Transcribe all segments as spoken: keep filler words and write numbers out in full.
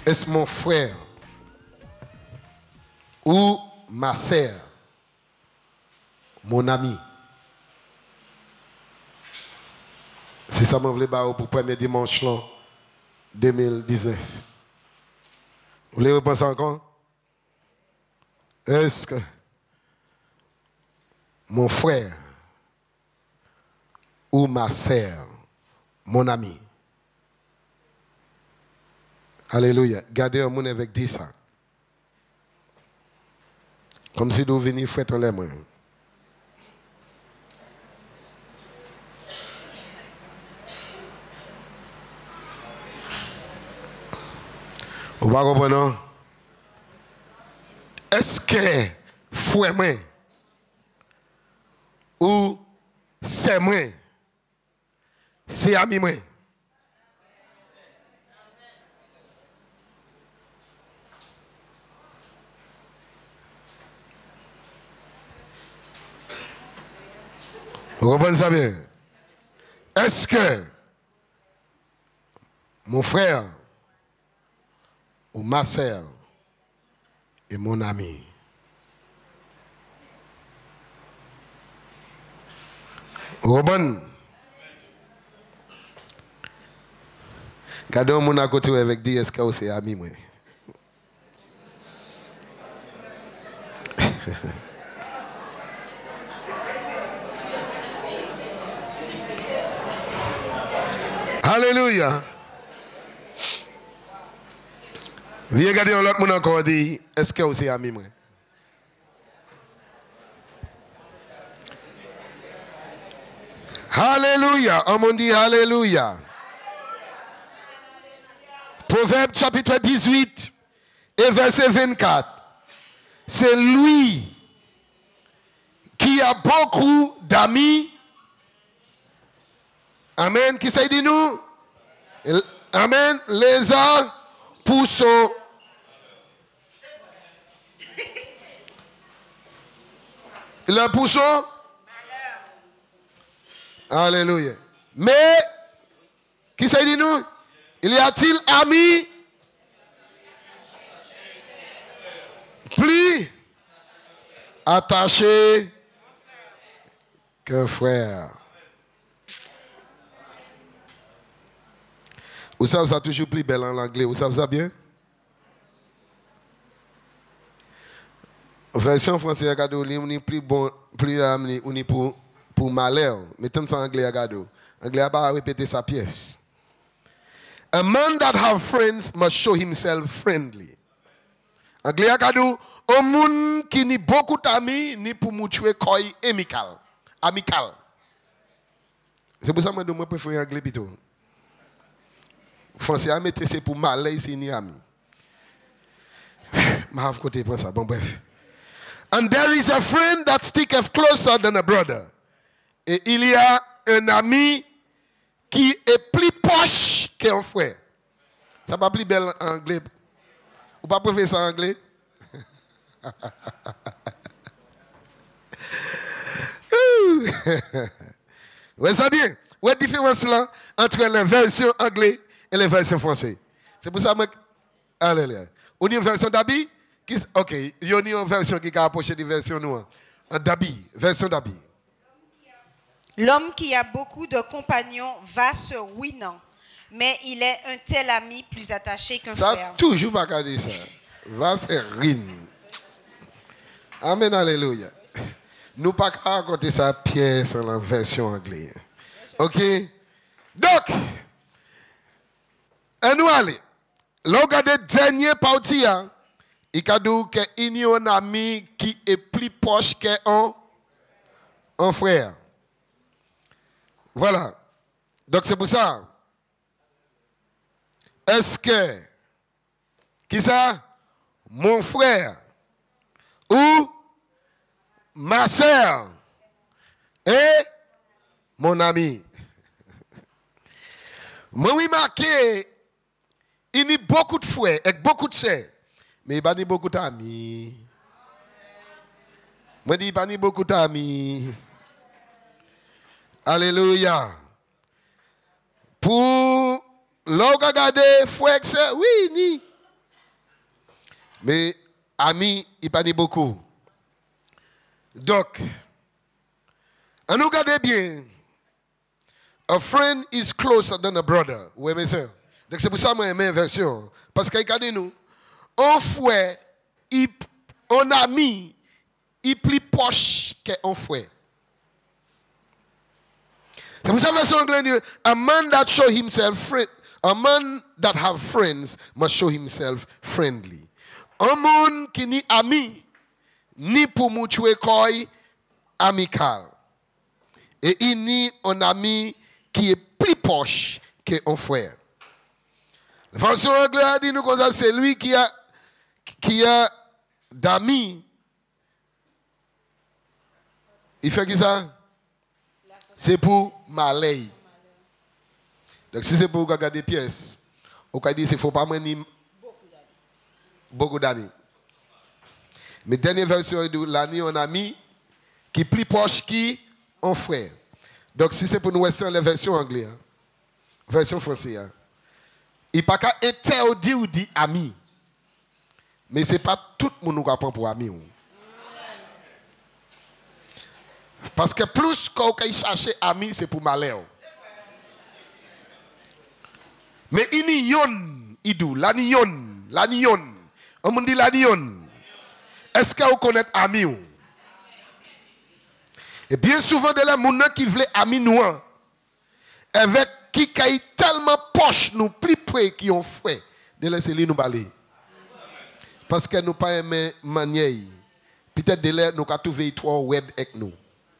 Est-ce mon frère ou ma sœur, mon ami? C'est ça que je voulais pour le premier dimanche deux mille dix-neuf. Vous voulez repenser encore? Est-ce que mon frère ou ma sœur, mon ami? Alléluia. Gardez un monde avec dit ça. Comme si vous veniez faire ton lèvre. Vous va comprendre? Est-ce que frère moi ou c'est moi, c'est ami moi? Vous comprenez ça bien? Est-ce que mon frère ou ma sœur est mon ami? Vous comprenez? Gardez mon à côté avec dit est-ce que c'est ami moi? Alléluia. Viens regarder l'autre monde encore dit est-ce que c'est ami moi? Alléluia. On m'a dit alléluia. Proverbe chapitre dix-huit et verset vingt-quatre. C'est lui qui a beaucoup d'amis. Amen. Qui ça dit nous? Amen. Les uns pour son. Il a pour son. Alléluia. Mais, qui ça dit nous? Il y a-t-il amis plus attachés qu'un frère? Vous savez ça toujours plus belle en anglais. Vous savez ça bien? Version française, regardez, on est plus bon, plus on est pour pour malheur. Mettons ça en anglais, regardez. Anglais va répéter sa pièce. A man that have friends must show himself friendly. Anglais, regardez, un monde qui n'a beaucoup d'amis ni pour mutuer koi amical, amical. C'est pour ça que je préfère anglais plutôt. Français à mettre c'est pour malheur ici ni ami. Je have côté pour ça. Bon bref. And there is a friend that sticketh closer than a brother. Et il y a un ami qui est plus proche qu'un frère. Ça pas plus belle en anglais. Ou pas préférer ça en anglais? Vous savez bien? Où est la différence là entre la version anglaise et la version française? C'est pour ça que alléluia. On a une version d'habit. Ok, il y a une version qui est approchée de la version noire. D'habit, version d'habit. L'homme qui a beaucoup de compagnons va se ruinant, mais il est un tel ami plus attaché qu'un frère. Ça toujours pas qu'à dire ça. Va se ruiner. Amen, alléluia. Nous pas qu'à raconter ça pièce en la version anglaise. Ok? Donc, et nous allons. Là, regardez la dernière partie. Il y a un ami qui est plus proche qu'un un frère. Voilà. Donc c'est pour ça. Est-ce que, qui ça? Mon frère ou ma soeur et mon ami. Moi, oui, marqué, il y a beaucoup de frères et beaucoup de sœurs, mais il n'y a pas beaucoup d'amis. Moi, il n'y a pas beaucoup d'amis. Alléluia. Pour l'on regarder frère, oui, ni. Mais ami, il pas ni beaucoup. Donc, on nous regarde bien. A friend is closer than a brother. Oui, mes sœurs. Donc c'est pour ça que moi j'aime version. Parce que regardez nous, un frère, un ami, il est plus proche qu'un frère. C'est pour ça que la version anglaise dit, a man that show himself friend, a man that have friends must show himself friendly. Un monde qui ni ami, ni pour mutuer quoi amical. Et il n'y un ami qui est plus proche qu'un frère. La version anglaise dit nous comme ça, c'est lui qui a, qui a d'amis. Il fait qui ça? C'est pour malheur. Donc si c'est pour regarder des pièces, on peut dire qu'il ne faut pas mener beaucoup d'amis. Mais dernière version de l'année, on a mis qui est plus proche qui un frère. Donc si c'est pour nous rester dans la version anglaise, version française, il n'y a pas qu'à interdire ou dire ami. Mais ce n'est pas tout le monde qui apprend pour ami. Parce que plus qu'on cherche ami, c'est pour malheur. Mais il y a yon, idou, la yon, la yon. On me dit la yon. Est-ce que vous connaissez ami? Et bien souvent, de là, les gens qui veulent ami nous, avec qui est tellement proche, nous, plus près qui ont fait, de laisser nous balayer. Parce que nous pas aimé manière. Peut-être de là, nous avons trouvé trois web avec nous.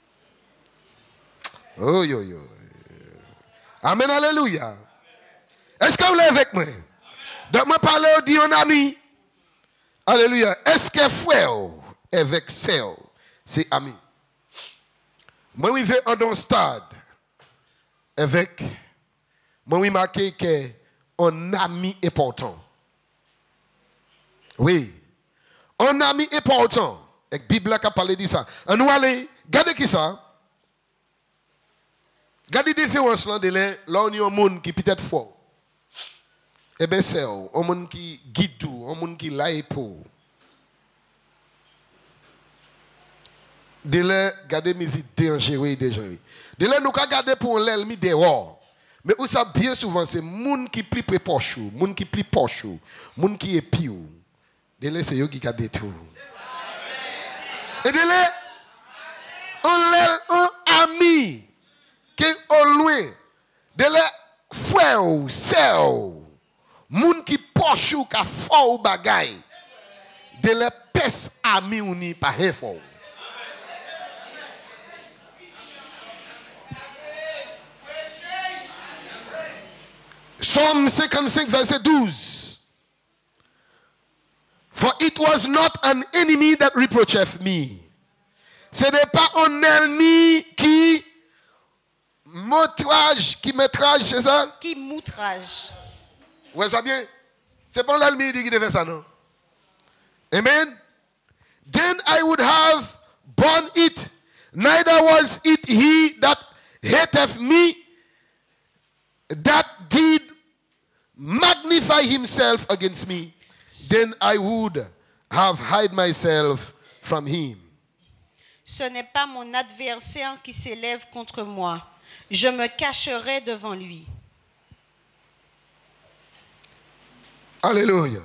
Oh yo yo. Amen, alléluia. Est-ce que vous l'avez avec moi? Donc, je parle au dit un ami. Alléluia. Est-ce que frère avec sœur, c'est ami? Moi, je vais en un stade avec. Moi, je marqué que un ami important. Oui. Un ami important. Et la Bible a parlé de ça. On nous allons, regardez qui ça? Regardez la différence là, de là, là on a un monde qui peut être fort. Eh bien, c'est un monde qui guide tout, un monde qui l'aide pour. De là, regardez mes idées dangereuses et dangereuses. De là, nous avons gardé pour l'ennemi dehors. Mais où ça, bien souvent, c'est le monde qui est plus proche, le monde qui est plus proche, le monde qui est pire. De là, c'est eux qui gardent tout. Et de là, on l'a un ami qui est au loin. De là, frère, sœur, moun qui proche ou qui fort ou bagay. De là, pes ami ou ni pas fort. Psalm cinquante-cinq, verset douze. For it was not an enemy that reproacheth me. Ce n'est pas un ennemi qui m'outrage, qui m'outrage, c'est ça? Qui m'outrage. Ouais, ça bien? C'est pas l'ennemi qui fait ça, non? Amen? Then I would have borne it. Neither was it he that hateth me, that did magnify himself against me. Then I would have hide myself from him. Ce n'est pas mon adversaire qui s'élève contre moi. Je me cacherai devant lui. Alléluia.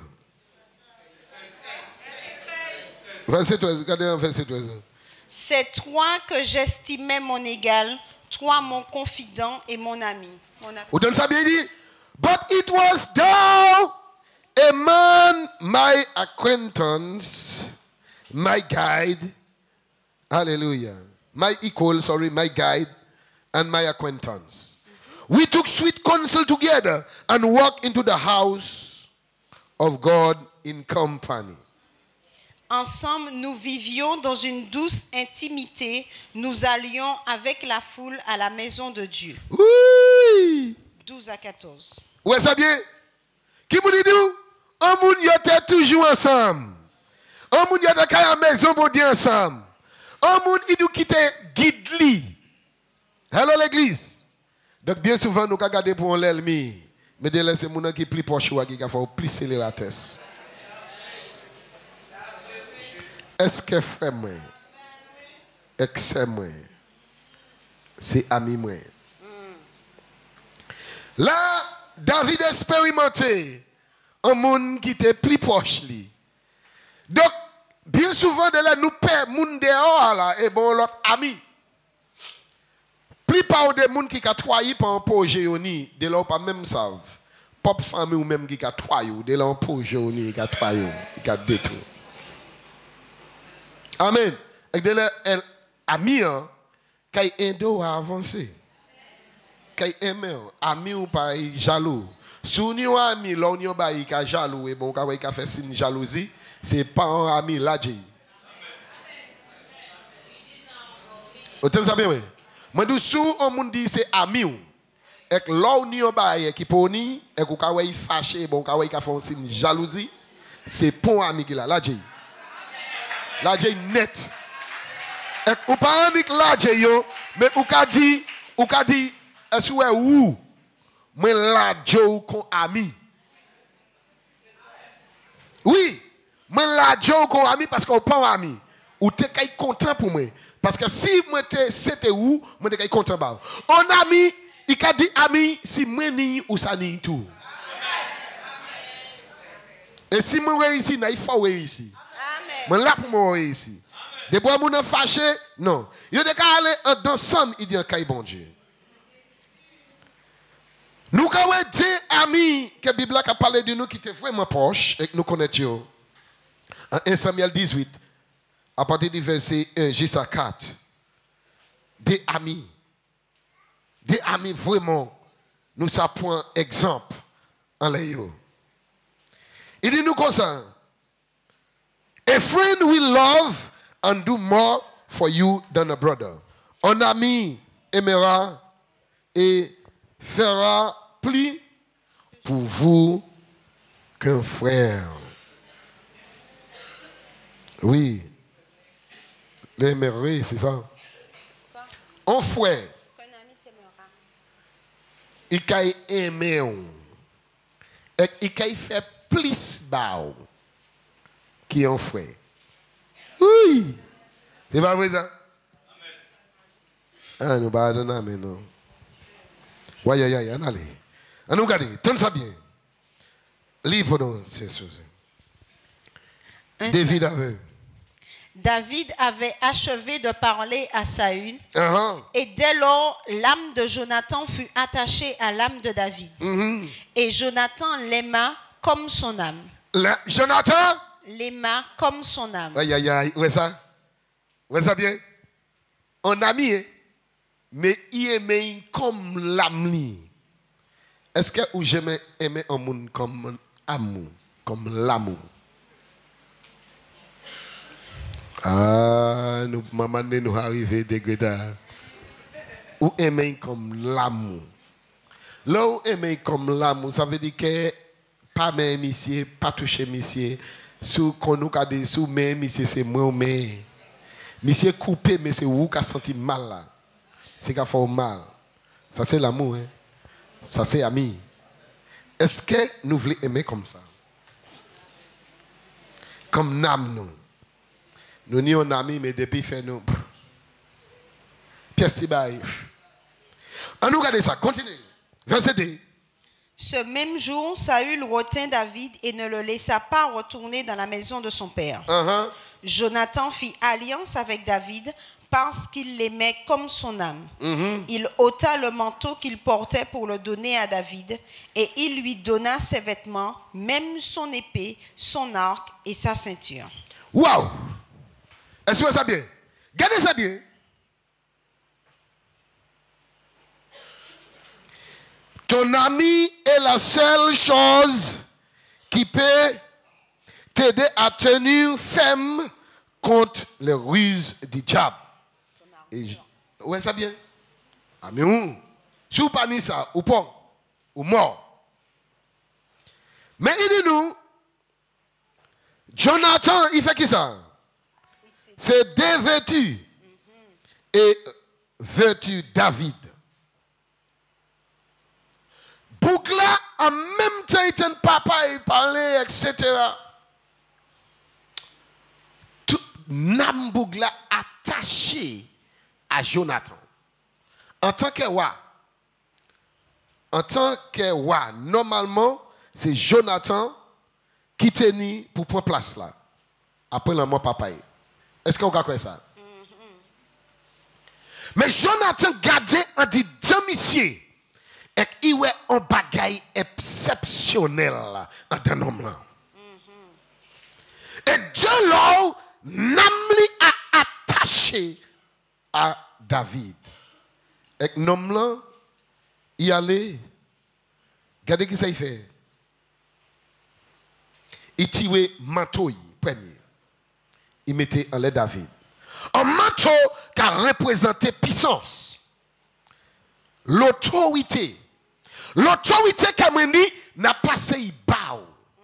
Verset treize, regardez un verset treize. C'est toi que j'estimais mon égal, toi mon confident et mon ami. Vous donne ça bien dit? But it was thou, a man, my acquaintance, my guide, hallelujah, my equal, sorry, my guide, and my acquaintance. We took sweet counsel together and walked into the house of God in company. Ensemble, nous vivions dans une douce intimité. Nous allions avec la foule à la maison de Dieu. Oui. douze à quatorze. Ouais, ça bien? Qui vous dit nous? On moun yote toujours ensemble. On moun yote à la maison pour dire ensemble. On moun il nous quitte guide li. Hello l'église. Donc bien souvent nous regardons pour l'ennemi, mais de là c'est mon qui plus proche ou qui a fait plus célébrer la tête. Est-ce que frère moi, ex moi, c'est ami moi? Là, David expérimenté un monde qui était plus proche lui. Donc, bien souvent, de là, nous perdons monde dehors là, et bon, l'autre ami. Plus pas de monde qui a trahi par un projet, de là, pas même savent. Pop famille ou même qui a trahi, de là, un projet, qui a trahi, qui a détruit. Amen. Et de là, ami, qui a aidé à avancer. Qui a aimé, ami ou pas jaloux. Si on a un ami, là, on a un qui est jaloux, et bon, qui a fait signe jalousie, c'est pas un ami là, j'ai. Vous entendez ça bien, oui? Moi, je suis un monde dit c'est ami. Et que là, on a un qui poni, et qu'on a fâché, bon, qu'on a fait signe jalousie, c'est pas un ami qui là, là, j'ai. Là, j'ai net. Et qu'on pas un ami là, j'ai, mais on a dit, on a dit, est-ce que où? Mais là, j'ai un ami. Oui. Mais là, j'ai un ami parce qu'on pas un ami. Ou t'es content pour moi. Parce que si moi c'était où, moi t'es content pour un ami, il a dit ami, si moi ni ou ça ni tout. Et si moi réussis, il faut réussir. Moi là pour moi réussir. Des fois, moi fâché, non. Il y a des cas aller ensemble, il dit un caille bon Dieu. Nous avons dit amis que la Bible a parlé de nous qui étaient vraiment proches et que nous connaissions. En un Samuel dix-huit, à partir du verset un jusqu'à quatre, des amis, des amis vraiment, nous savons un exemple en l'air. Il dit nous comme ça, a friend will love and do more for you than a brother. Un ami aimera et fera plus pour vous qu'un frère. Oui. L'aimerait, c'est ça. Un frère. Il a aimé. Et il a fait plus bas qu'un frère. Oui. C'est pas vrai ça? Ah, nous pas donner amen non. Ouais, ouais, ouais, allez. On nous regarde, tenez ça bien. Livre donc ces choses. David avait. David avait achevé de parler à Saül. Uh-huh. Et dès lors, l'âme de Jonathan fut attachée à l'âme de David. Mm-hmm. Et Jonathan l'aima comme son âme. La, Jonathan l'aima comme son âme. Aïe, aïe, aïe. Où est ça? Où est ça bien? On a mis, hein? Mais il aimait comme l'âme. Est-ce que vous jamais aimé un monde comme amour, comme l'amour? Ah, nous, maman, nous arrivons dégradés. Ou aimer comme l'amour. Là où aimer comme l'amour, ça veut dire que pas mes monsieur, pas toucher monsieur. Sous qu'on nous a dit, sous mes monsieur, c'est moi, mais. Monsieur coupé, mais c'est vous qui a senti mal là. C'est qu'il fait mal. Ça, c'est l'amour. Hein? Ça, c'est ami. Est-ce que nous voulons aimer comme ça? Comme n'âme, nous. Nous n'y sommes amis, mais depuis fait nous. Pièce de bail. On nous regarde ça. Continue. Verset deux. Ce même jour, Saül retint David et ne le laissa pas retourner dans la maison de son père. Uh-huh. Jonathan fit alliance avec David parce qu'il l'aimait comme son âme. Mm-hmm. Il ôta le manteau qu'il portait pour le donner à David et il lui donna ses vêtements, même son épée, son arc et sa ceinture. Waouh! Est-ce que ça bien? Gardez ça bien. Ton ami est la seule chose qui peut t'aider à tenir ferme contre les ruses du diable. Et, ouais, ça bien. Ah, mais où? Si vous pas ni ça, ou pas, ou mort. Mais il dit nous, Jonathan, il fait qui ça? C'est dévêtu et vêtu David. Bougla, en même temps, il était papa, il parlait, et cetera. Tout, Nambougla attaché à Jonathan. En tant que roi, en tant que roi, normalement, c'est Jonathan qui tenait pour prendre place là. Après la mort papa. Est-ce qu'on a quoi ça? Mm-hmm. Mais Jonathan gardait un dit domicile. Et il y a un bagage exceptionnel en un homme là. Mm-hmm. Et Dieu là, Namli a attaché à David. Et l'homme là, il allait. Regardez ce que ça fait. Il tirait manteau premier. Il mettait en l'air David. Un manteau qui a représenté puissance. L'autorité. L'autorité qui a mené n'a pas passé bas.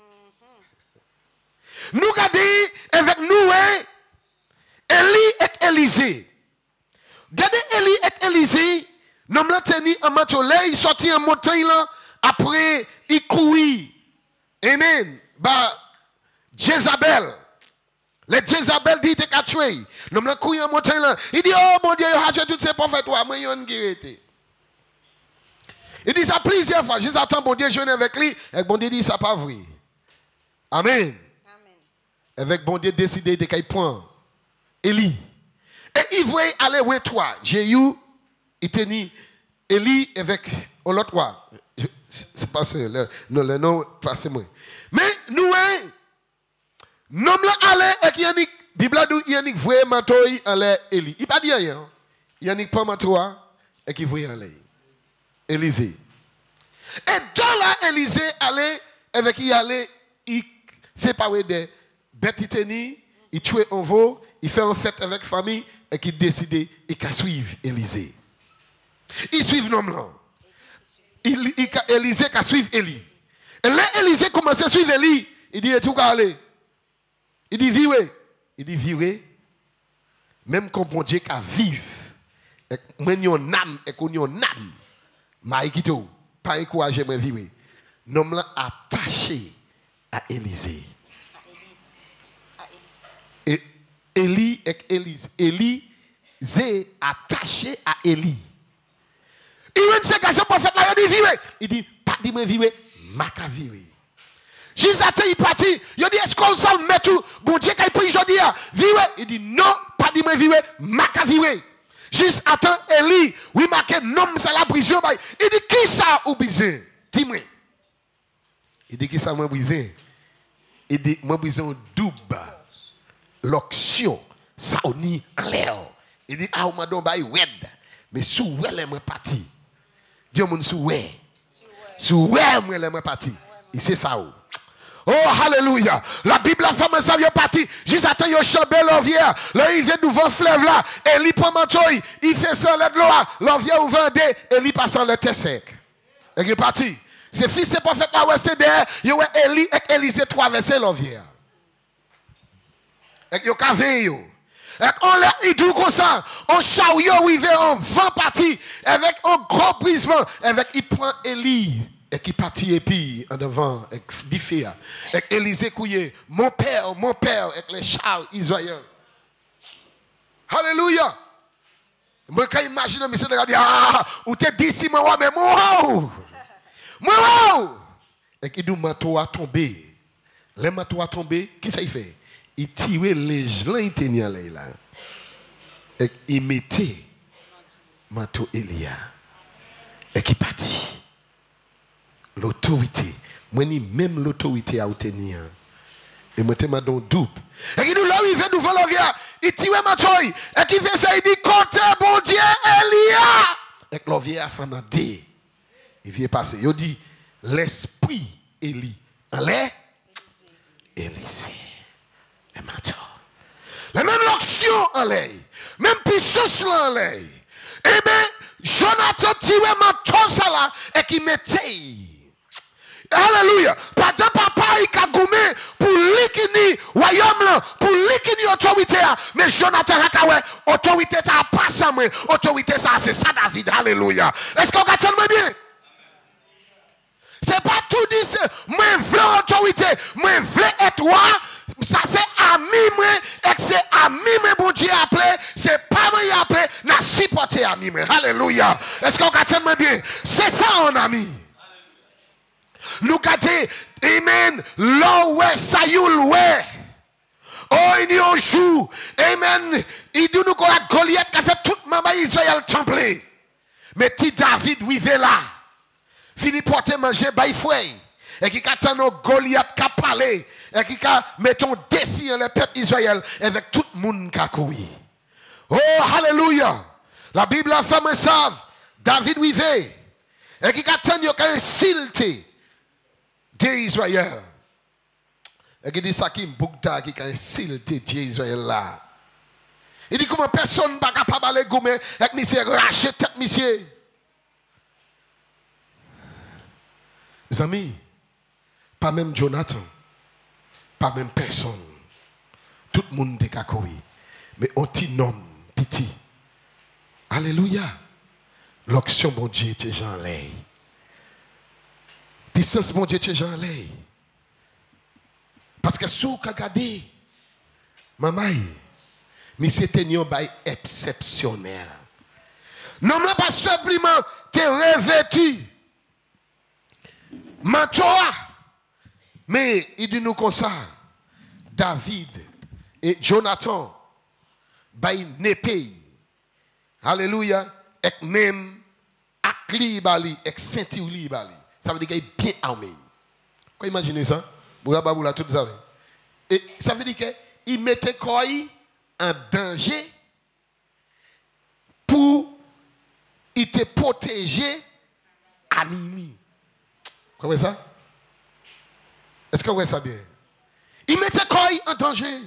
Nous regardons avec nous, Élie et Élisée. Regardez Élie et Élisée. Nous avons tenu un manteau là, il sortit en montagne là, après il courit. Amen. Bah, Jézabel. Les Jézabel dit qu'il a tué. Nous avons courir en montagne là. Il dit, oh mon Dieu, il a tué tous ces prophètes. Moi, il y a une guérité. Il dit ça plusieurs fois. Juste attends, bon Dieu, je viens avec lui. Et bon Dieu dit, ça pas vrai. Amen. Amen. Avec bon Dieu décidé de qu'il prend Élie. Et il voulait aller où toi. J'ai eu, il tenait Élie avec l'autre roi. C'est pas ça. Non, le nom, passez-moi. Mais nous, nous allons et qui Yannick, Bible dit Yannick voyait manteau en l'air Élie. Il pas dit rien. Yannick pas manteau et qui voyait en l'air. Élisée. Et dans là, Élisée allait, avec qui il allait, il séparait des bêtes, il tuait un veau, il fait une fête avec la famille, et qui décidait, il va suivre Élisée. Il suit l'homme là. Il, il, Élisée va suivre Élie. Et là, Élisée commence à suivre Élie. Il dit, tout va aller. Il dit, vivez. Il dit, vivez. Même quand bon Dieu va vivre, et moi, j'ai une âme, et qu'on a une âme. Maïkito, pas encouragé à vivre. Nous l'a attaché à Élisée. Et Élie et Élise. Élisée attaché à Élie. Il dit, c'est que ce prophète là, il dit, vivre. Il dit, pas dit, moi, vivre, ma ka vivre. Juste à il parti. Il dit, est-ce qu'on s'en met tout? Bon Dieu, quand il prie aujourd'hui, vivre. Il dit, non, pas dit, moi, vivre, ma ka vivre. Juste attends, Élie, oui, marqué, non, c'est la prison. Il dit, qui ça ou brisé? Dis-moi. Il dit, qui ça m'a brisé? Il dit, moi, brisé un double. L'option, ça on y en l'air. Il dit, ah, on m'a donné un wed. Mais sous elle est parti. Dieu m'a dit, sous elle. Sous elle est parti. Et c'est ça. Oh, hallelujah. La Bible, la femme, ça vient partir. Juste attends, il chambé l'ovière. Là, il vient devant fleuve là. Et il prend manteau. Il fait ça, l'aide l'eau. L'ovière ouvre un dé. Et il passe en le terre sec. Et il est parti. C'est fils et prophète là, resté derrière. Il y a Élie et Élisée traverser l'ovière. Et il y a cavé. Et on l'a dit comme ça. On chariot, il va en vent parti. Avec un gros brisement. Avec il prend Élie. Et qui partit et puis en devant, avec Diffé, avec Élisée couillé, mon père, mon père, avec les chars israéliens. Alléluia. Moi, quand j'imagine, je me dis, ah, ou t'es d'ici, moi, mais moi, moi, et qui dit, manteau a tombé. Le manteau a tombé, qu'est-ce qu'il fait? Il tirait les gens, il tenait là. Et il mettait manteau Élia. Et qui partit. L'autorité. Moi, même l'autorité a obtenu. Et moi, je me donne double. Et il dit, là, il vient devant l'ovière. Il tire ma toile. Et qui fait ça, il dit, comptez, bon Dieu, Elia. Et l'ovière a fait un dé. Il vient passer. Il dit, l'esprit Élie. En l'air, Élisée. Le manteau. La même l'action en l'air. Même puissance en l'air. Eh bien, Jonathan tire ma toile ça là. Et qui mettait. Alléluia. Pendant papa il a gommé pour l'ikini royaume là, pour l'ikini autorité. Mais Jonathan Hakawe, autorité ça pas ça moi, autorité ça c'est ça David. Alléluia. Est-ce qu'on entend bien? C'est pas tout dit moi veux autorité, moi veux être roi, ça c'est ami moi, et c'est ami, mais bon Dieu appelé, c'est pas moi appelé, n'a supporté ami. Alléluia. Est-ce qu'on comprend bien? C'est ça, un ami. Nous gardons, amen, l'eau ouais, ça y ouais. Oh, il y a un jour, amen, il dit nous qu'on a Goliath qui a fait toute maman Israël trembler. Mais si David vivait là, fini porter manger, bah il faut. Et qui attend nos Goliath qui a parlé, et qui a mis un défi dans le peuple Israël avec tout le monde qui a couru. Oh, alléluia. La Bible a fait me savent, David vivait, et qui attend qu'il y a un silté d'Israël. Et qui dit ça qui Bougda qui a un silté d'Israël là. Il dit comment personne ne va pas aller gommer avec monsieur racheter tête monsieur. Les amis, pas même Jonathan, pas même personne. Tout le monde est courir. Mais on petit homme, petit. Alléluia. L'action bon Dieu était Jean Lay. Puissance bon Dieu était Jean Lay. Parce que si vous regardez, maman, mais c'était un bail exceptionnel. Non, mais pas simplement te revêtu. Mantoa. Mais il dit nous comme ça. David et Jonathan, bail n'épée. Alléluia. Et même, avec bali, avec ceinture bali. Ça veut dire qu'il est bien armé. Vous imaginez ça? Boula baboula, tout ça. Et ça veut dire qu'il mettait quoi en danger pour il te protéger à minuit. Vous comprenez ça? Est-ce que vous voyez ça bien? Il mettait quoi en danger?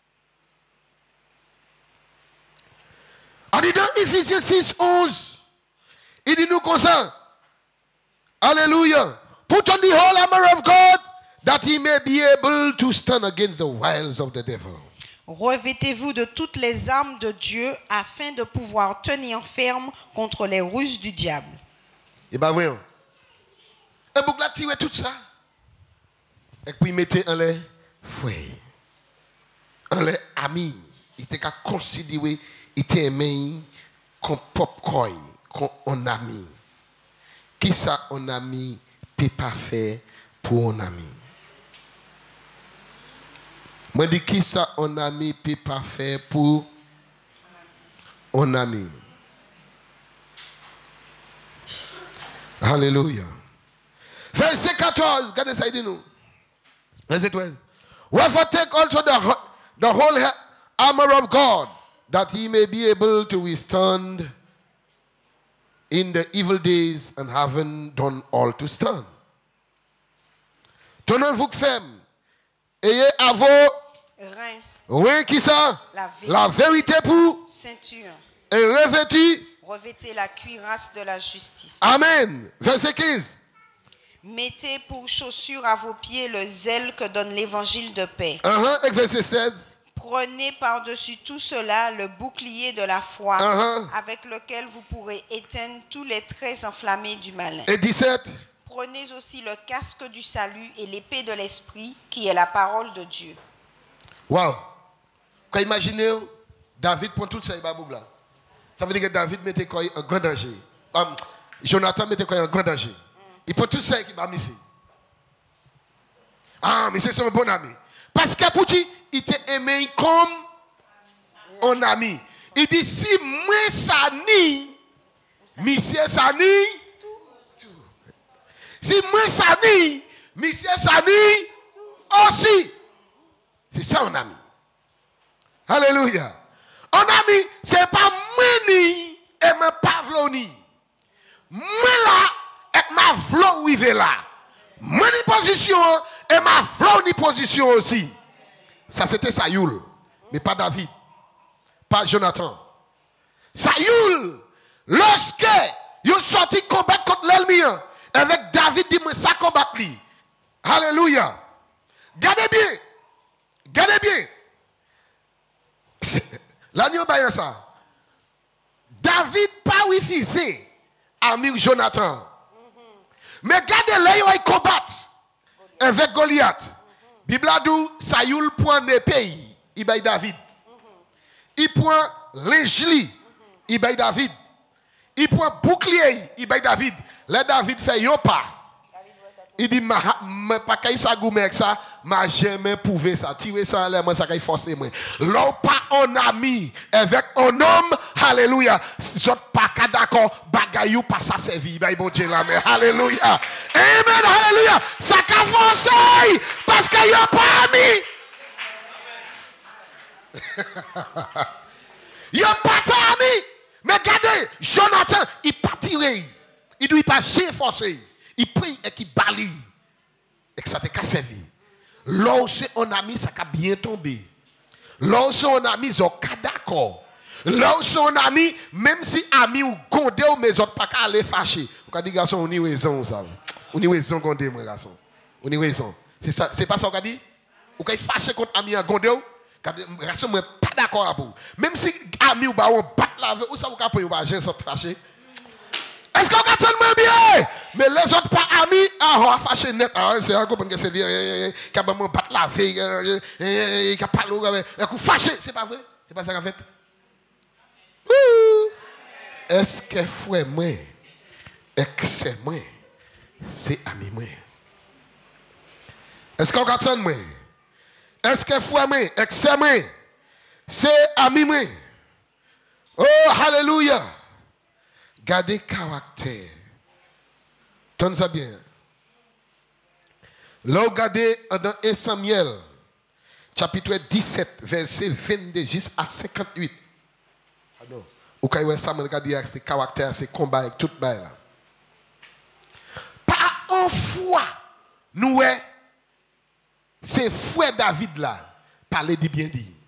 On dit dans Ephésiens six, onze, il dit nous comme ça. Alléluia. Put on the whole armor of God that he may be able to stand against the wiles of the devil. Revêtez-vous de toutes les armes de Dieu afin de pouvoir tenir ferme contre les ruses du diable. Et bien, voyons. Et vous avez tiré tout ça. Et puis, mettez en les frères. En les amis. Il était qu'à considérer, il était aimé comme popcorn, comme un ami. Qui ça, un ami, peut pas faire pour un ami? Moi, je dis qui ça, un ami, peut pas faire pour un ami? Alléluia. Verset quatorze, regardez ça, il dit nous. Verset douze. Wherefore take also the, the whole armor of God, that he may be able to withstand in the evil days, and having done all to stand. Tenez-vous ferme. Ayez à vos reins. Oui, qui ça? La vérité, la vérité pour ceinture. Et revêtu. Revêtez la cuirasse de la justice. Amen. Verset quinze. Mettez pour chaussure à vos pieds le zèle que donne l'évangile de paix. Uh-huh. Et verset seize. Prenez par-dessus tout cela le bouclier de la foi, uh-huh. avec lequel vous pourrez éteindre tous les traits enflammés du malin. Et dix-sept. Prenez aussi le casque du salut et l'épée de l'esprit, qui est la parole de Dieu. Wow. Quand imaginez, David prend tout ça et baboula. Ça veut dire que David mettait quoi en grand danger. Um, Jonathan mettait quoi en grand danger. Il prend tout ça et il va misser. Ah, mais c'est son bon ami. Parce que pour lui, il t'a aimé comme un ami. Il dit, si moi ça ni, monsieur ça ni, si moi ça ni, monsieur ça ni, aussi. C'est ça un ami. Alléluia. Un ami, ce n'est pas moi ni et ma pavloni. Moi là, et ma vlo vive là. Moi ni position et ma vlo ni position aussi. Ça c'était Saül, mais pas David. Pas Jonathan. Saül, lorsque il est sorti combattre contre l'ennemi, avec David, dit moi ça combattre lui. Alléluia. Gardez bien. Gardez bien. L'agneau baille ça. David pas refusé ami Jonathan. Mais gardez là il combat avec Goliath. Bible a dit Saül prend des pays, il baille David. Il prend l'ingli, il baille David. Il prend bouclier, il baille David. Là, David fait yon pas. Il dit, ma pas qu'à ça goumé avec ça, m'a jamais prouvé ça. Tirer ça en l'air, moi, ça qu'à forcer moi. L'on pas un ami avec un homme, alléluia. Si pas qu'à d'accord, bagayou pas ça servi. Ben, bon Dieu, là, mais alléluia. Amen, alléluia. Ça qu'à forcer, parce qu'il n'y a pas ami. Il n'y a pas d'ami. Mais regardez, Jonathan, il pas tiré. Il doit pas forcer. Il prie et il balaye. Et que ça te casse servi. Lorsque un ami, ça a bien tombé. Lorsque un ami, ils ont d'accord. Lorsque un ami, même si ami ou gondé ou mais autres pas qu'à aller fâcher. Vous dit garçon, on y raison ça. On y raison gondé mon garçon. On y raison. C'est ça, c'est pas ça qu'on dit. Ou quand fâcher contre ami à gondé ou garçon moi pas d'accord avec vous. Même si ami ou ba on bat la ou ça vous capable ou pas j'ai sorte fâché. Est-ce qu'on entend moi bien? Mais les autres pas amis, ah, on a fâché net. Ah, c'est un copain qui s'est dit, qui a battu la veille, qui a parlé, qui a fâché. C'est pas vrai? C'est pas ça qu'on fait? Est-ce que frère moi, ex moi, c'est ami moi? Est-ce qu'on entend moi? Est-ce que frère moi, ex moi, c'est ami moi? Oh, hallelujah! Gardez caractère. Tenez ça bien. Là, regardez dans un Samuel, chapitre dix-sept, verset vingt-deux jusqu'à cinquante-huit. Pardon. Ou quand vous Samuel regardez ses caractères, ses combats avec tout le là. Pas une fois, nous, c'est frère David là, parler de bien dit.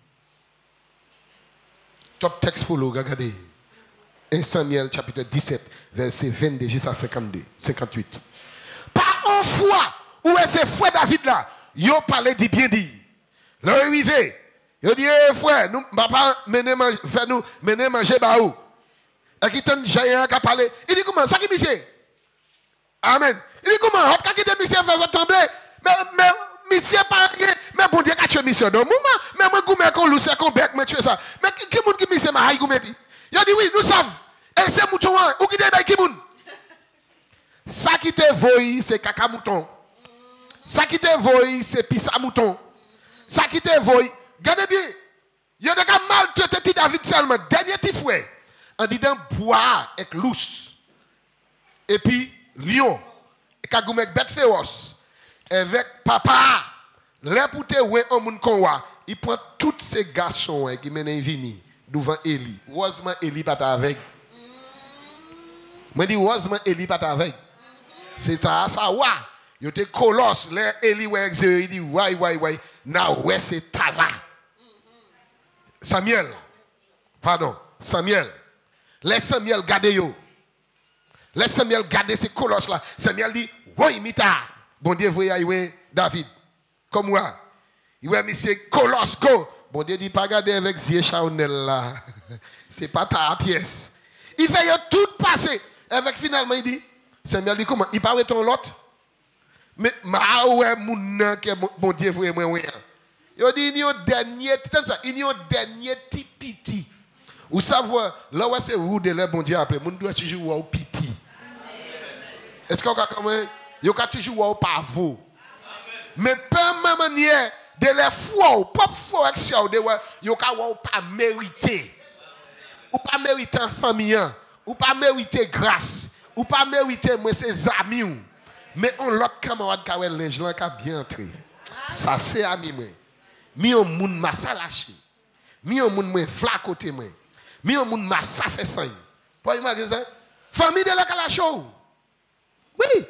Top texte pour nous, regardez. un Samuel chapitre dix-sept, verset vingt-deux jusqu'à cinquante-deux, cinquante-huit. Pas une fois où est ce frère David là, il a parlé de bien dit. Là, il arrive, il dit, eh, frère, nous, papa, menez nous, menez manger baou. Et qui t'en géant qui a parlé. Il dit, comment, ça qui monsieur? Amen. Il dit, comment, hop, quand il dit, monsieur, fait tomber. Mais, mais, monsieur, pas rien. Mais bon Dieu, quand tu es monsieur, donc, moi, mais moi, goumé, qu'on lousse, qu'on bec, mais tu es ça. Mais qui, qui, qui, qui, monsieur, m'a haï goumé, puis? Il a dit oui, nous savons. Et c'est mouton, ou qui débaille qui moun? Ça qui te voye, c'est caca mouton. Ça qui te voye, c'est pissa mouton. Ça qui te voye, regardez bien. Il y a des gens mal traités David seulement. Dernier petit frère. En disant bois avec lousse. Et puis lion. Et kagoumek bête féroce. Avec papa. Là pour te ouais un moun konwa. Il prend tous ces garçons qui mènent vini. Devant Eli. Heureusement, Eli pas avec. Moi, je dis, heureusement, Eli pas avec. C'est ça, ça, ouais. Il était colosse. Là, Eli, ouais, il dit, ouais, ouais, ouais. Now, ouais, c'est Tala. Samuel. Pardon, Samuel. Laisse Samuel garder yo. Laisse Samuel garder ces colosses là. Samuel dit, ouais, mita. Bon Dieu, vous voyez, David. Comme moi. Il ouais, monsieur, colosse, go. Bon Dieu dit, pas garder avec Zie Chaunel là. C'est pas ta pièce. Il fait tout passer. Avec finalement, il dit, Samuel dit comment? Il parle ton l'autre. Mais, ma ouais, mon que bon Dieu, vous voyez, il dit, il y a un dernier, il y a un dernier tipiti. Vous savez, là où c'est où de là, bon Dieu, après, mon doit toujours au piti. Est-ce qu'on a comment? Il y a toujours au pavot. Mais pas ma manière. De les fois, pas fois action, de yo ka ou pas mériter. Ou pas mériter en famille, ou pas mériter grâce, ou pas mériter moi ses amis. Mais on l'autre camarade ka wè linge là ka bien entré. Ça c'est ami moi. Mi on moun ma sa lâché. Mi on moun moi fla côté moi. Mi on moun ma sa fait ça. Pour imaginer ça. Famille de la kalacho. Oui.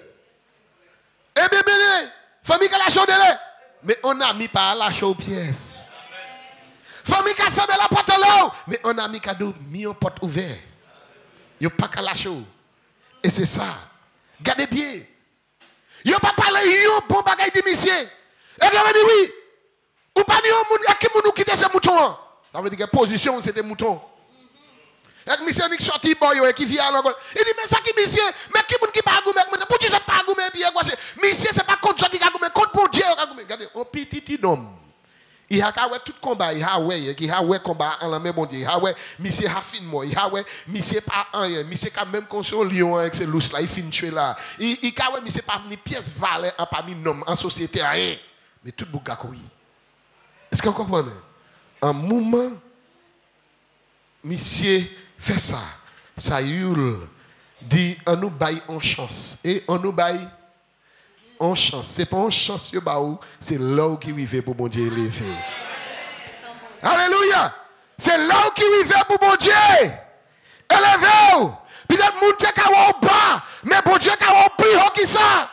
Eh bien bien, famille kalacho de là. Mais on a mis par la chaux pièce. Famille qui a fermé la porte là. Mais on a mis cadeau, mis en porte ouverte. Il n'y a pas qu'à la chaux. Et c'est ça. Gardez bien. Il n'y a pas parlé, il y a un bon bagage de monsieur. Et vous avez dit oui. Ou pas dit, il y a qui nous quitte ces moutons. Ça veut dire que position, c'était mouton. Et que monsieur qui sorti, boy, qui vient alors. Il dit, mais ça qui monsieur, mais qui moun qui pas goumé, pour tu sais pas goumé, bien quoi. Monsieur, c'est pas contre ça qui a goumé, contre bon Dieu. Regardez, un petit homme. Il a ouais tout combat, il a ouais, il a ouais combat en la même bon Dieu. Il a ouais monsieur Hafin moi, il a ouais monsieur pas rien, monsieur quand même console lion avec ses loups là, il fin tuer là. Il il a ouais monsieur pas ni pièce valeur en parmi nom en société rien. Mais tout bouga oui. Est-ce que vous comprenez? Un moment monsieur fait ça. Ça yul dit on nous baille en chance et on nous baille en chance. C'est pas en chance yo ba ou, c'est là où qui rive pour bon Dieu élever. Alléluia. C'est là où qui rive pour bon Dieu élever. Peut-être moun te ka ou bas, mais bon Dieu ka ou plus haut que ça.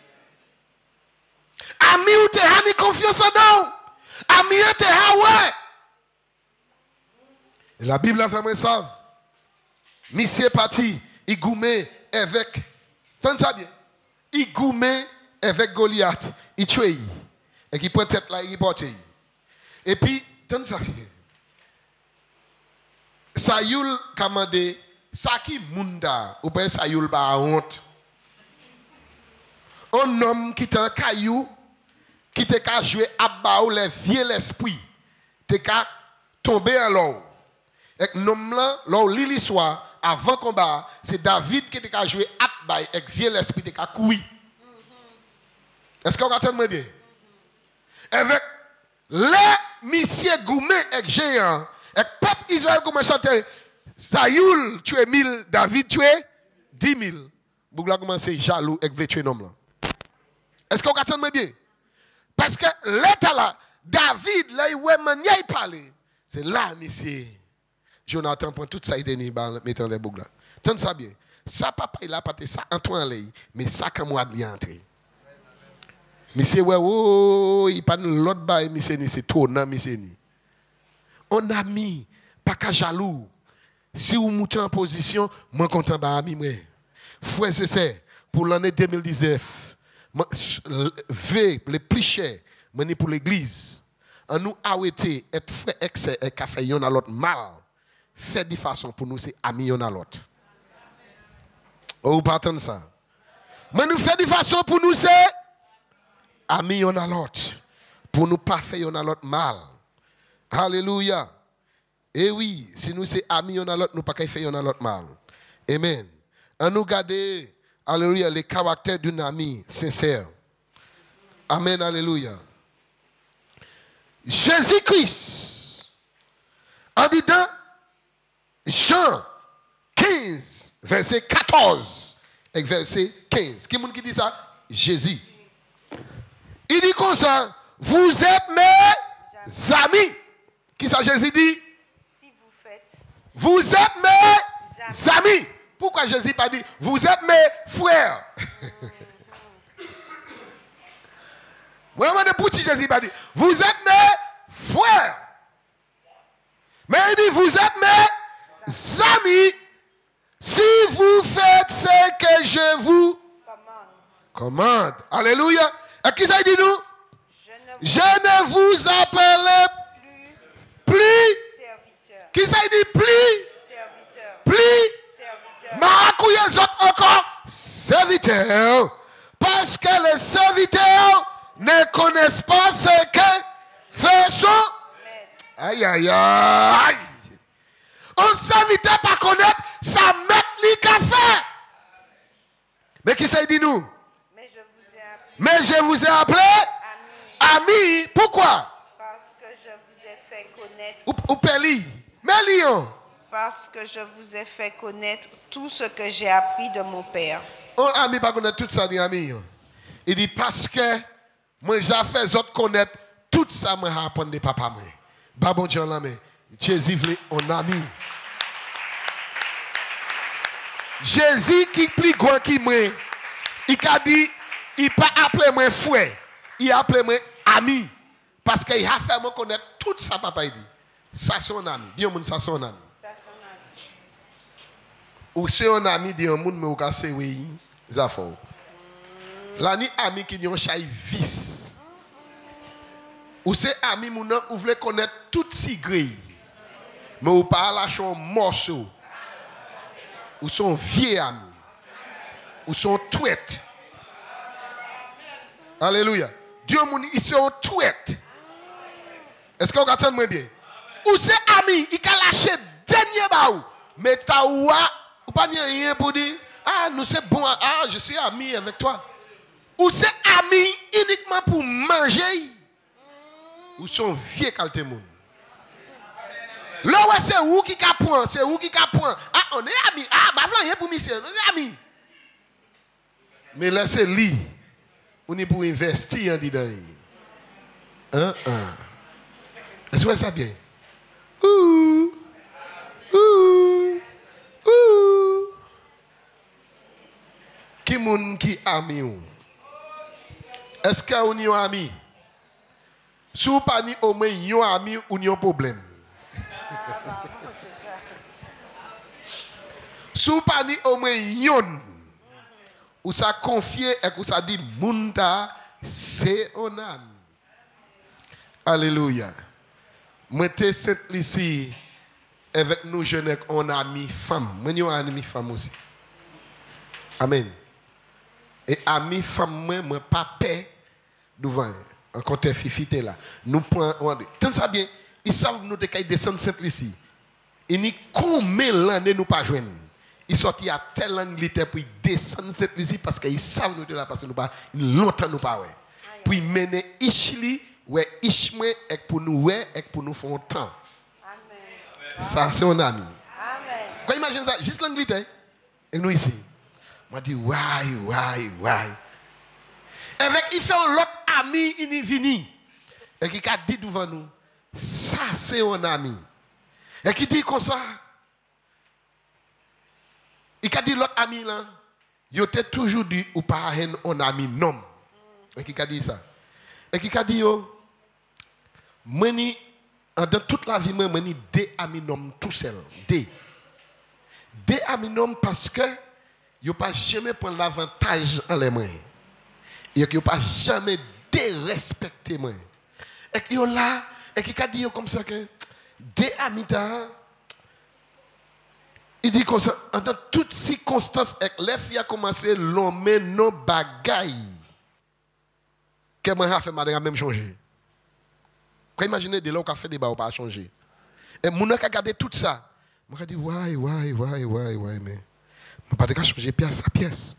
Ami ou te hani confiance en nous. Ami ou te ha ouais. Et la Bible a fait moi savent. Monsieur parti, il goumé avec, tenez ça bien, il goumé avec Goliath, il tue, et qui prend tête là, il porte. Et puis, tenez ça bien, Sayoul commandé, ça qui munda, ou bien Sayoul ba honte. Un homme qui est un caillou, qui te ka jouer à baou les vieux l'esprit, te ka tomber en l'eau. Et nom là, l'eau lili soit, avant combat, c'est David qui a joué à bail avec vieux l'esprit de Kakoui. Est-ce que vous entendez bien? Avec les messieurs Goumé avec géant, avec peuple Israël comme chanter, Sayoul tué mille, David tué dix mille. Vous avez commencé jaloux avec veut tuer l'homme là. Est-ce que vous entendez bien? Parce que l'état là, David, là, il parle. C'est là, monsieur. Jonathan prend tout ça et donne mettant les boucles là. Tenez ça bien. Ça papa il a pas ça Antoine lay, mais ça comme moi de entrer. Monsieur ouais oh, il pas l'autre bail monsieur ni c'est trop non monsieur ni. On a mis pas qu'à jaloux. Si vous montez en position, moi content ba ami moi. Frère c'est ça pour l'année deux mille dix-neuf. V les plus chers, moi pour l'église. On nous arrêter être frère excès et café yon à l'autre mal. Fait de façon pour nous, c'est amis yon à l'autre. Oh, vous partez ça. Mais nous fait de façon pour nous, c'est amis yon à l'autre. Pour nous pas faire yon à l'autre mal. Alléluia. Et oui, si nous c'est amis yon à l'autre, nous pas faire yon à l'autre mal. Amen. On nous garder, alléluia, les caractères d'un ami sincère. Amen, alléluia. Jésus-Christ, en disant, Jean quinze, verset quatorze et verset quinze. Qui est-ce qui dit ça? Jésus. Il dit comme ça, vous êtes mes amis. amis. Qui ça Jésus dit? Si vous faites. Vous êtes mes amis. amis. Pourquoi Jésus pas dit, vous êtes mes frères? Vraiment, pour qui Jésus pas dit, vous êtes mes frères. Mais il dit, vous êtes mes amis, si vous faites ce que je vous commande. commande. Alléluia. Et qui ça dit nous? Je ne vous, je ne vous appelle plus, plus serviteur. Qui ça dit plus? Serviteur. Plus? Maracouille les autres encore serviteurs. Parce que les serviteurs ne connaissent pas ce que fait son maître. Aïe aïe aïe. On serviteur pas connaître ça mettre li café. Mais qui ça dit nous? Mais je vous ai appelé. Mais je vous ai appelé ami. Ami. Pourquoi? Parce que je vous ai fait connaître. Ou, ou peli. Mais lion. Parce que je vous ai fait connaître tout ce que j'ai appris de mon père. On ami pas connaître tout ça ni ami. Il dit parce que moi j'ai fait autres connaître tout ça moi apprendre de papa moi. Ba bon Dieu là mais Jésus voulait on ami. Jésus qui plus grand qui moi, il a dit, il pas appelé moi frère, il a appelé moi ami. Parce qu'il a fait moi connaître tout ça, papa il dit. Ça son ami. Dis au monde ça son ami. Ou c'est un ami, dis au monde, mais vous cassez, oui, ça faut. Là, ni ami qui n'ont pas vice. Ou c'est ami, vous voulez connaître toute si grille. Mais vous pas lâcher un morceau. Ou son vieux ami. Ou son touette. Alléluia. Dieu moun, ils sont touette. Est-ce que vous comprenez bien? Ou c'est ami, il a lâché dernier baou. Mais tu as ou pas rien pour dire, ah, nous c'est bon, ah, je suis ami avec toi. Ou c'est ami uniquement pour manger. Ou son vieux qualité monde. Là où c'est où qui a point, c'est où qui a point. Ah, on est amis. Ah, bah voilà, pour monsieur, on est amis. Mais là c'est lui. On est pour investir en dedans. Un, un. Est-ce que ça bien? Ouh. Ouh. Ouh. Qui moun qui ami ou? Est-ce que on est ami? Si vous pas ni au moins yon ami ou yon problème. Si vous pas ni au moins yon ou ça confier et que ça dit munda c'est un ami. Alléluia. Mettez cette ici avec nous jeunes on ami femme. Moi yon ami femme aussi. Amen. Et ami femme moi moi pas paix devant encore tes fifité là. Nous prenons tant ça bien, ils savent nous de qu'ils descendent cette ici. Et ni combien l'année nous pas joindre. Ils sortent à tel Angleterre pour descendre cette ici parce qu'ils savent nous de là parce que nous pas longtemps nous pas ouais. Puis mener Ishli ouais Ishme et pour nous ouais et pour nous faire temps. Amen. Ça c'est un ami. Amen. Quoi imagine ça juste l'Angleterre et nous ici. M'a dit why why why. Avec il fait un autre ami il est venu et qui a dit devant nous ça c'est un ami. Et qui dit comme ça il a dit l'autre ami là il t'a toujours dit ou pas un ami non. Et qui a dit ça et qui a dit yo mani dans toute la vie moi mani deux amis non tout seul deux deux amis non parce que yo pas jamais prendre l'avantage en les mains. Et qui pas jamais dérespecté moi. Et qui là et qui a dit comme ça que des amis il dit comme ça dans toutes circonstances et les filles a commencé l'homme non bagaille que moi a fait madame même changer. Quand imaginez de là on a fait des ba pas changer. Et mon a regardé tout ça. Moi a dit why why why why why mais on pas de changer pièce à pièce.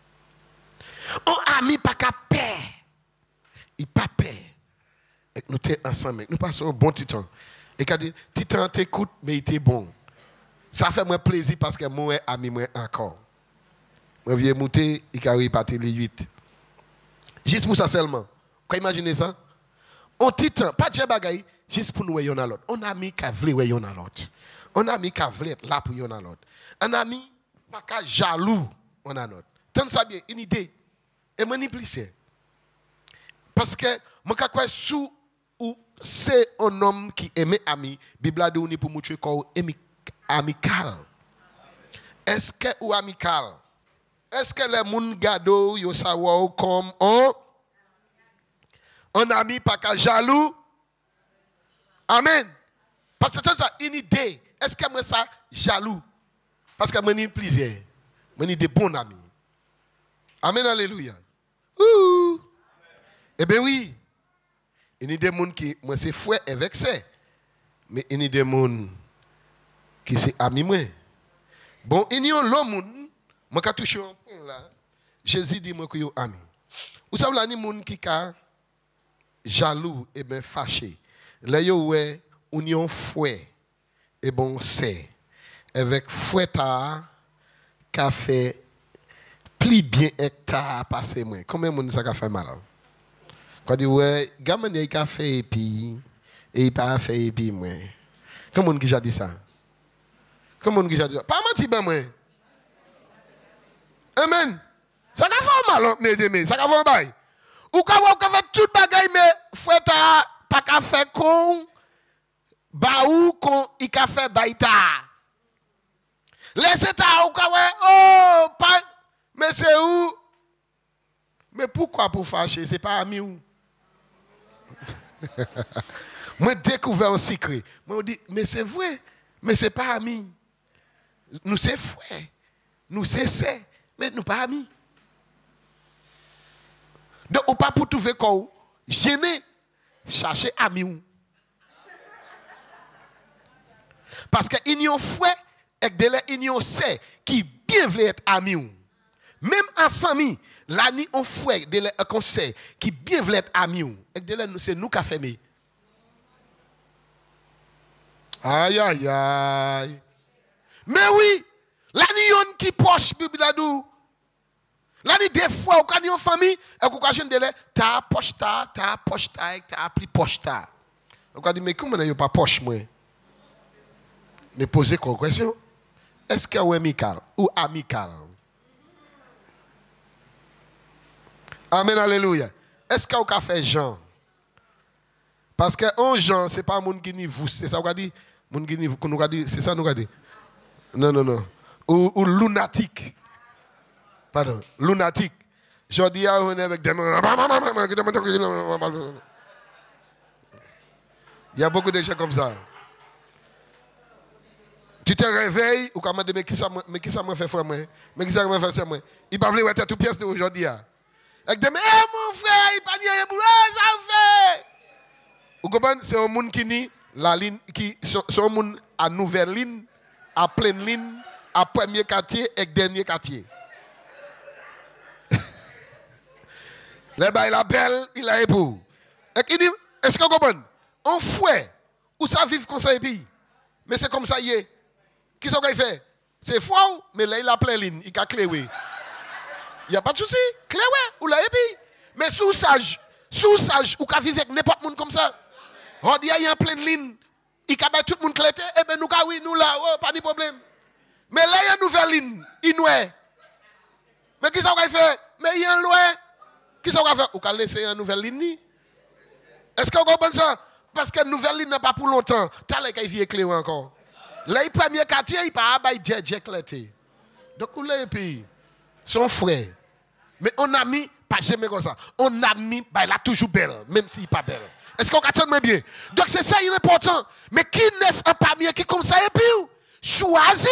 Un ami pas qu'à paix. Il pas paix. Et nous sommes ensemble. Nous passons un bon titan. Et quand dit, titan t'écoute, mais il était bon. Ça fait moi plaisir parce que moi, ami, moi encore. Moi, viens monter, il a réparti les huit. Juste pour ça seulement. Vous imaginez ça? Un titan, pas de bagaille, juste pour nous, yon a l'autre. Un ami qui a voulu, yon a l'autre. Un ami qui a voulu être là pour yon a l'autre. Un ami, pas qu'à jaloux, on a l'autre. Tant ça bien, une idée. Et manipulé. Parce que, moi, je crois sous ou c'est un homme qui aime ami, Bible a dit pour montrer qu'on est amical. Est-ce que ou amical? Est-ce que les gens gado yo savoir comme on un ami pas qu'à jaloux? Amen. Parce que c'est ça une idée. Est-ce que moi ça jaloux? Parce que moi ni plaisir. Moi ni des bons amis. Amen, alléluia. Ouh. Eh bien oui. Il y a des gens qui, moi c'est fouet et vexé. Mais il y a des gens qui sont amis moi. Bon, il y a l'homme, moi qui touché un point là, Jésus dit moi que yo ami. Vous savez, il y a des gens qui sont jaloux et bien fâchés. Là, yo ouais, on y a fouet et bon c'est. Avec fouet ta, café, plus bien hectare passé moi. Combien de monde ça fait mal? Quand dit ouais, gamin il a fait épi et il pas fait épi moi. Comment on qui a dit ça? Comment on qui a dit ça? Pas menti ben moi. Amen. Ça va faire mal mais ça va faire bail. Ou quand on fait toute bagaille mais frère pas qu'à faire con baou con il a fait baïta. Laissez ta ou quand oh pas mais c'est où? Mais pourquoi pour fâcher? C'est pas ami ou? Moi découvert un secret. Moi dit mais c'est vrai, mais c'est pas ami. Nous c'est frère. Nous c'est c'est, mais nous pas amis. Donc ou pas pour trouver quoi? Gêner, chercher ami ou. Parce que il y a un frère et de là il y a un sœur qui bien veut être ami. Même en famille, là ni un frère de là un conseil qui bien veut être ami. Et de là c'est nous qui fermé. Aïe aïe aïe. Mais oui, là ni yon qui proche Bible là dou. Là ni des fois quand ni en famille, et qu'on cache de là, ta poche ta, ta poche ta, ta pris poche ta. On dit mais comment n'a pas poche moi? Mais posez quoi question? Est-ce que est amical ou amical? Amen, alléluia. Est-ce que vous avez fait Jean? Parce que un Jean, ce n'est pas un monde qui n'y vous. C'est ça qu'on a dit? C'est ça nous a dit? Non, non, non. Ou, ou lunatique. Pardon, lunatique. Je dis à on est avec des... Il y a beaucoup de gens comme ça. Tu te réveilles, ou comment dire, mais qui ça m'a fait frère moi? Mais qui ça m'a fait moi? Il va vouloir être toute pièce d'aujourd'hui. Et dit, mais mon frère, il pas nier pour ça fait. Vous comprenez? C'est un monde qui nie la ligne, qui, c'est un monde à nouvelle ligne, à pleine ligne, à premier quartier et dernier quartier. Le bail la belle, il a époux. Et il dit, est-ce que vous comprenez? On fouet, ou ça vive comme ça et puis. Mais c'est comme ça y est. Qui ce qu'il fait? C'est faux, mais là il a plein ligne, il a clé oui. Il n'y a pas de souci, clé oui, ou là et puis. Mais sous sage, sous sage, ou qu'à vivre avec n'importe monde comme ça. On dit il y a plein ligne, il a tout le monde clété, et bien nous oui, nous là, oh, pas de problème. Mais là il y a une nouvelle ligne, il nous est. Mais qui ce qu'il fait? Mais il y a un loin. Qui ce qu'il fait? Ou qu'à laisser une nouvelle ligne? Est-ce que vous comprenez ça? Parce que nouvelle ligne n'est pas pour longtemps. T'as les qui vient clé encore. Là, le premier quartier, il pas à Dje Dje clété. Donc, où là, puis, son frère. Mais on a mis, pas jamais comme ça, on a mis, bah, il a toujours belle, même s'il n'est pas belle. Est-ce qu'on comprend bien? Donc, c'est ça, il est important. Mais qui n'est pas parmi qui comme ça, et puis, choisit.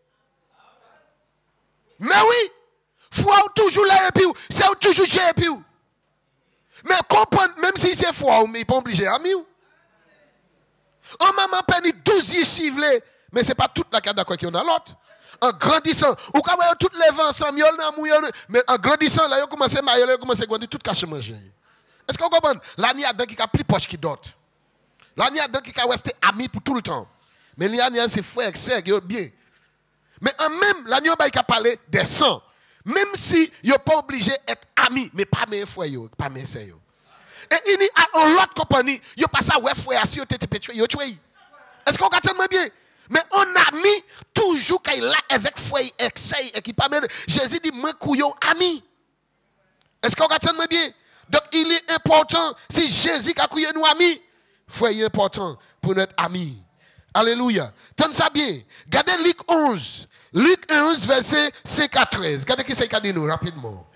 Mais oui, faut toujours là, et puis, c'est toujours Dieu, et puis. Mais comprendre, même si c'est froid, mais il n'est pas obligé à mieux. On m'a peine douze yeux chivelés, mais ce n'est pas toute la carte d'accord qu'il y en a l'autre. En grandissant, ou quand vous toutes les vents ensemble, mais en grandissant, là, vous commencez à mailler, vous commencez à gagner tout cache manger. Est-ce que vous comprenez? Là, il y a des qui a plus poche qui d'autres. Là, il y a des qui a resté amis pour tout le temps. Mais il y a ses frères, sœurs, qui bien. Mais en même, là, il y a parlé des sangs. Même si vous n'êtes pas obligé d'être amis, mais pas mes frères, pas mes sœurs. Et il y a une autre compagnie, il y a pas ça, ouais, frère, si vous êtes tué, vous tué. Est-ce qu'on comprend bien? Mais on a mis toujours qu'il là avec frère, excès, et qui permet, Jésus dit, moi, couillon, ami. Est-ce qu'on comprend bien? Donc, il est important, si Jésus a couillé nous amis, frère, il est important pour notre ami. Alléluia. Tenez ça bien. Regardez Luc onze. Luc onze, verset cinq à treize. Regardez qui c'est qui a dit nous rapidement.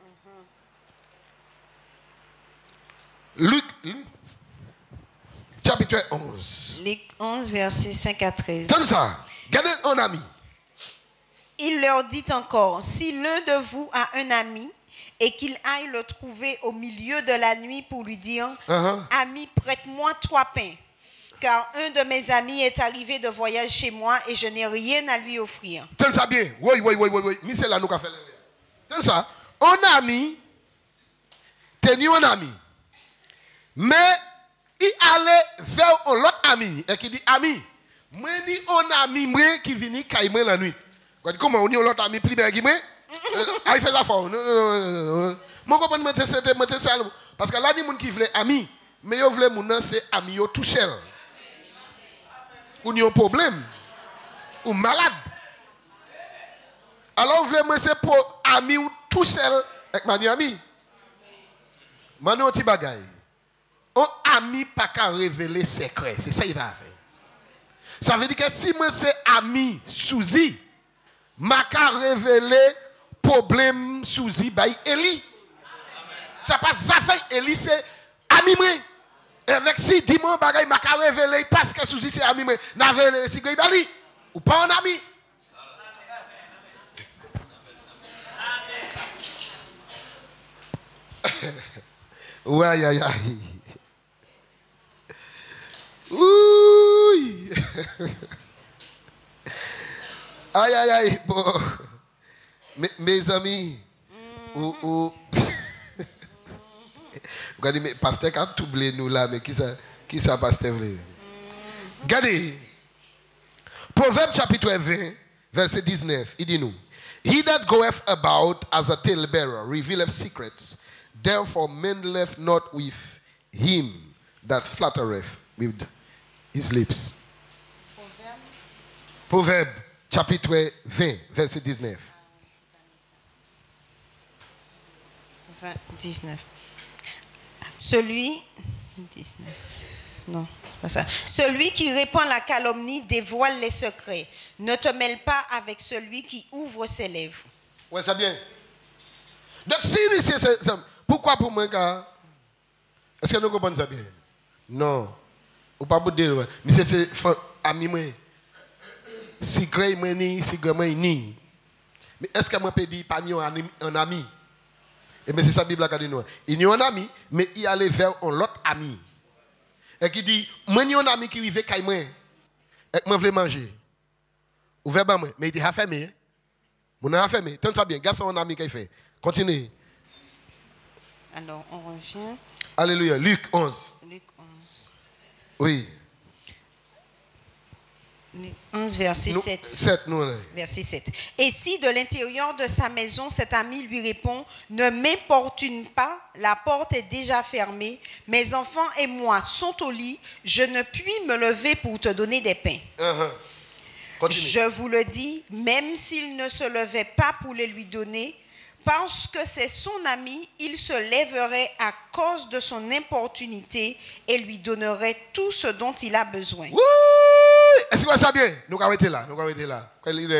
Luc, Luc, chapitre onze. Luc onze, verset cinq à treize. Tenez ça. Regardez un ami. Il leur dit encore, si l'un de vous a un ami et qu'il aille le trouver au milieu de la nuit pour lui dire, uh-huh. Ami, prête-moi trois pains. Car un de mes amis est arrivé de voyage chez moi et je n'ai rien à lui offrir. Tenez ça bien. Oui, oui, oui, oui, oui. Mais c'est là nous qu'a fait. Tenez ça. Un ami, tenu un ami. Mais il allait vers l'autre ami et qui dit, ami, moi ni un ami moi qui vient cailler la nuit. Comment on dit l'autre ami plus bien qui moi? Il fait ça fort. Non, non, non, non. Moi comprends moi c'est moi c'est ça parce que là ni monde qui veut ami, mais yo veut mon c'est ami yo tout seul. Ou ni un problème ou malade. Alors vous moi c'est pour ami ou tout seul avec ma ami. Mano ti bagay. Un ami pas qu'à révéler secret, c'est ça il va faire. Ça veut dire que si moi c'est ami Souzi, m'a qu'à révéler problème Souzi by Eli. Ça passe ça fait Eli c'est ami moi. Avec si dimanche bagay m'a qu'à révéler parce que Souzi c'est ami moi, n'a révélé si que Bali ou pas un ami. Ouais aïe aïe aïe. Oui. Aïe, aïe, aïe. Bon. Mes, mes amis, mm-hmm. ou, ou... regardez, mais pasteur a tout blé nous là, mais qui ça, qui ça pasteur blé? Mm-hmm. Regardez, Proverbe chapitre vingt, verset dix-neuf, il dit nous, He that goeth about as a talebearer revealeth secrets, therefore meddleth not with him that flattereth with his lips. Proverbe, Proverbe chapitre vingt, verset dix-neuf. vingt, dix-neuf. Celui... dix-neuf. Non, c'est pas ça. Celui qui répand la calomnie dévoile les secrets. Ne te mêle pas avec celui qui ouvre ses lèvres. Ouais, c'est bien. Donc, si c'est ça, pourquoi pour moi, est-ce que nous comprenons ça bien? Non. Ou pas pour dire, mais c'est ami moi. Si gré moi ni, si gré moi ni. Mais est-ce que moi peux dire pas un ami? Et bien c'est ça la Bible qui dit nous. Il y a un ami, mais il allait vers un autre ami. Et qui dit, moi j'ai un ami qui vivait avec moi. Et moi je veux manger. Ouvert moi, mais il dit a fermé. Mon a fermé. Tant ça bien, garçon un ami qui fait. Continue. Alors on revient. Alléluia. Luc onze. Luc onze. Oui. onze, verset nous, sept. sept nous, verset sept. Et si de l'intérieur de sa maison, cet ami lui répond, ne m'importune pas, la porte est déjà fermée, mes enfants et moi sont au lit, je ne puis me lever pour te donner des pains. Uh-huh. Je vous le dis, même s'il ne se levait pas pour les lui donner, parce que c'est son ami, il se lèverait à cause de son importunité et lui donnerait tout ce dont il a besoin. Oui! Est-ce que vous savez bien? Nous allons arrêter là. Nous allons arrêter là.